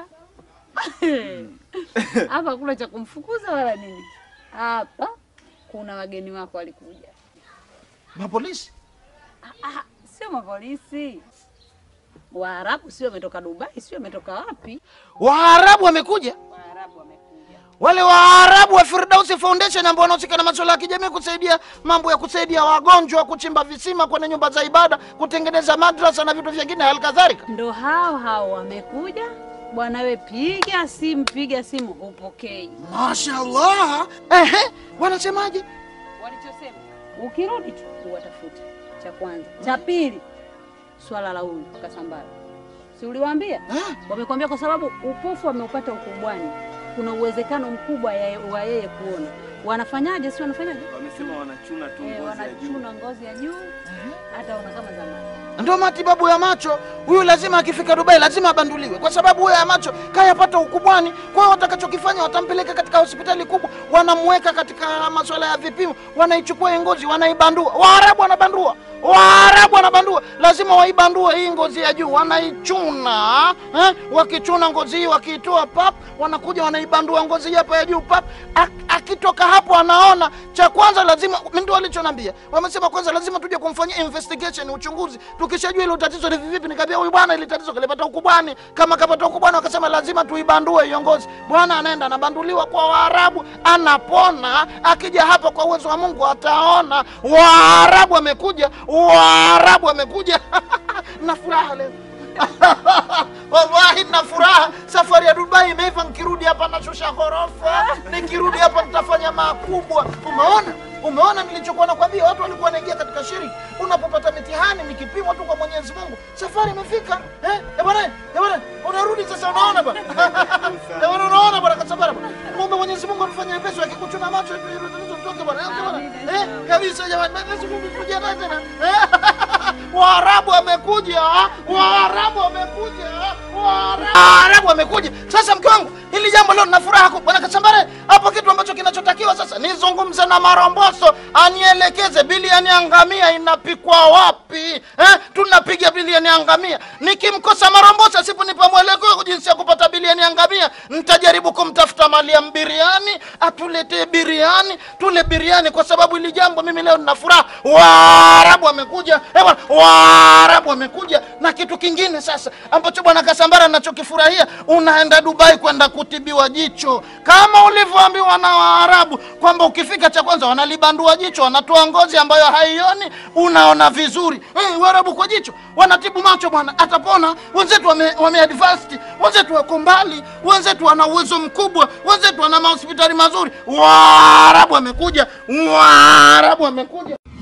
Hapa kuna cha kumfukuza wala nini? Hapa kuna wageni wako walikuja. Mapolisi? Ah, ah, sio mapolisi. Waarabu sio wametoka Dubai, sio wametoka wapi? Waarabu wamekuja? Waarabu wamekuja. Wale Waarabu wa Firdausi Foundation ambao wanahusika na masuala ya kijamii, kusaidia mambo ya kusaidia wagonjwa, kuchimba visima kwenye nyumba za ibada, kutengeneza madrasa na vitu vingine halikadhalika. Ndio hao hao wamekuja Bwana wewe piga simu, piga simu upokei. Mashaallah. Ehe, wanasemaje? Walichosema ukirudi tu uwatafute. Cha kwanza. Cha pili swala la huyu Kasambara. Si uliwaambia? Wamekwambia kwa sababu upofu ameupata ukubwani. Kuna uwezekano mkubwa wa yeye kuona. Wanafanyaje? Si wanafanyaje? Wamesema wanachuna tu ngozi ya juu. Wanachuna ngozi ya juu. Hata ona kama zamani. Ndio matibabu ya macho. Huyu lazima akifika Dubai lazima abanduliwe kwa sababu huyo ya macho kayapata ukubwani. Kwa hiyo watakachokifanya watampeleka katika hospitali kubwa, wanamweka katika masuala ya vipimo, wanaichukua ngozi, wanaibandua. Waarabu wanabandua. Waarabu wanabandua. Lazima waibandue hii ngozi ya juu, wanaichuna. Eh? Wakichuna ngozi hii, wakiitoa pap, wanakuja wanaibandua ngozi hapa ya juu pap. Akitoka hapo anaona cha kwanza lazima, ndio walichonambia. Wamesema kwanza lazima tuje kumfanyia investigation, uchunguzi. Tukishajua ile tatizo ni vipi, nikamwambia huyu bwana ile tatizo kalipata ukubwani. Kama kapata ukubwani wakasema lazima tuibandue hiyo ngozi. Bwana anaenda anabanduliwa kwa Waarabu, anapona. Akija hapa kwa uwezo wa Mungu ataona. Waarabu wamekuja, Waarabu wamekuja. Na furaha leo. Wallahi na furaha. Safari ya Dubai imeiva, nikirudi hapa nashusha ghorofa. Nikirudi hapa nitafanya makubwa. Umeona? Umeona nilichokuwa nakwambia, watu walikuwa wanaingia katika shiriki. Unapopata mitihani nikipimwa tu kwa Mwenyezi Mungu, safari imefika. Eh? Eh bwana, eh bwana, unarudi sasa unaona bwana. Eh bwana unaona bwana Kasambara bwana. Mungu Mwenyezi Mungu amfanyie pesa akikuchuna macho ile tatizo mtoke bwana. Eh bwana. Eh kabisa jamani, Mwenyezi Mungu kuja tena. Waarabu wamekuja, Waarabu wamekuja, Waarabu wamekuja. Sasa mke wangu, hili jambo leo nina furaha kubwa bwana Kasambara. Hapo kitu ambacho kinachotakiwa sasa nizungumze na Maromboso, anielekeze bilioni ya ngamia inapikwa wapi? Eh? Tunapiga bilioni ya ngamia. Nikimkosa Maromboso asiponipa mwelekeo jinsi ya kupata bilioni ya ngamia, nitajaribu kumtafuta Mariam Biriani atuletee biriani, tule biriani kwa sababu hili jambo mimi leo nina furaha. Waarabu wamekuja. Eh bwana, Waarabu wamekuja. Na kitu kingine sasa ambacho bwana Kasambara ninachokifurahia, unaenda Dubai kwenda kutibiwa jicho. Kama ulivyoambiwa na Waarabu kwamba ukifika cha kwanza wanalibandua jicho, wanatoa ngozi ambayo haioni, unaona vizuri. Eh, Waarabu kwa jicho wanatibu macho bwana, atapona. Wenzetu wame, wame advanced, wenzetu wako mbali, wenzetu wana uwezo mkubwa, wenzetu wana mahospitali mazuri. Waarabu wamekuja, Waarabu wamekuja.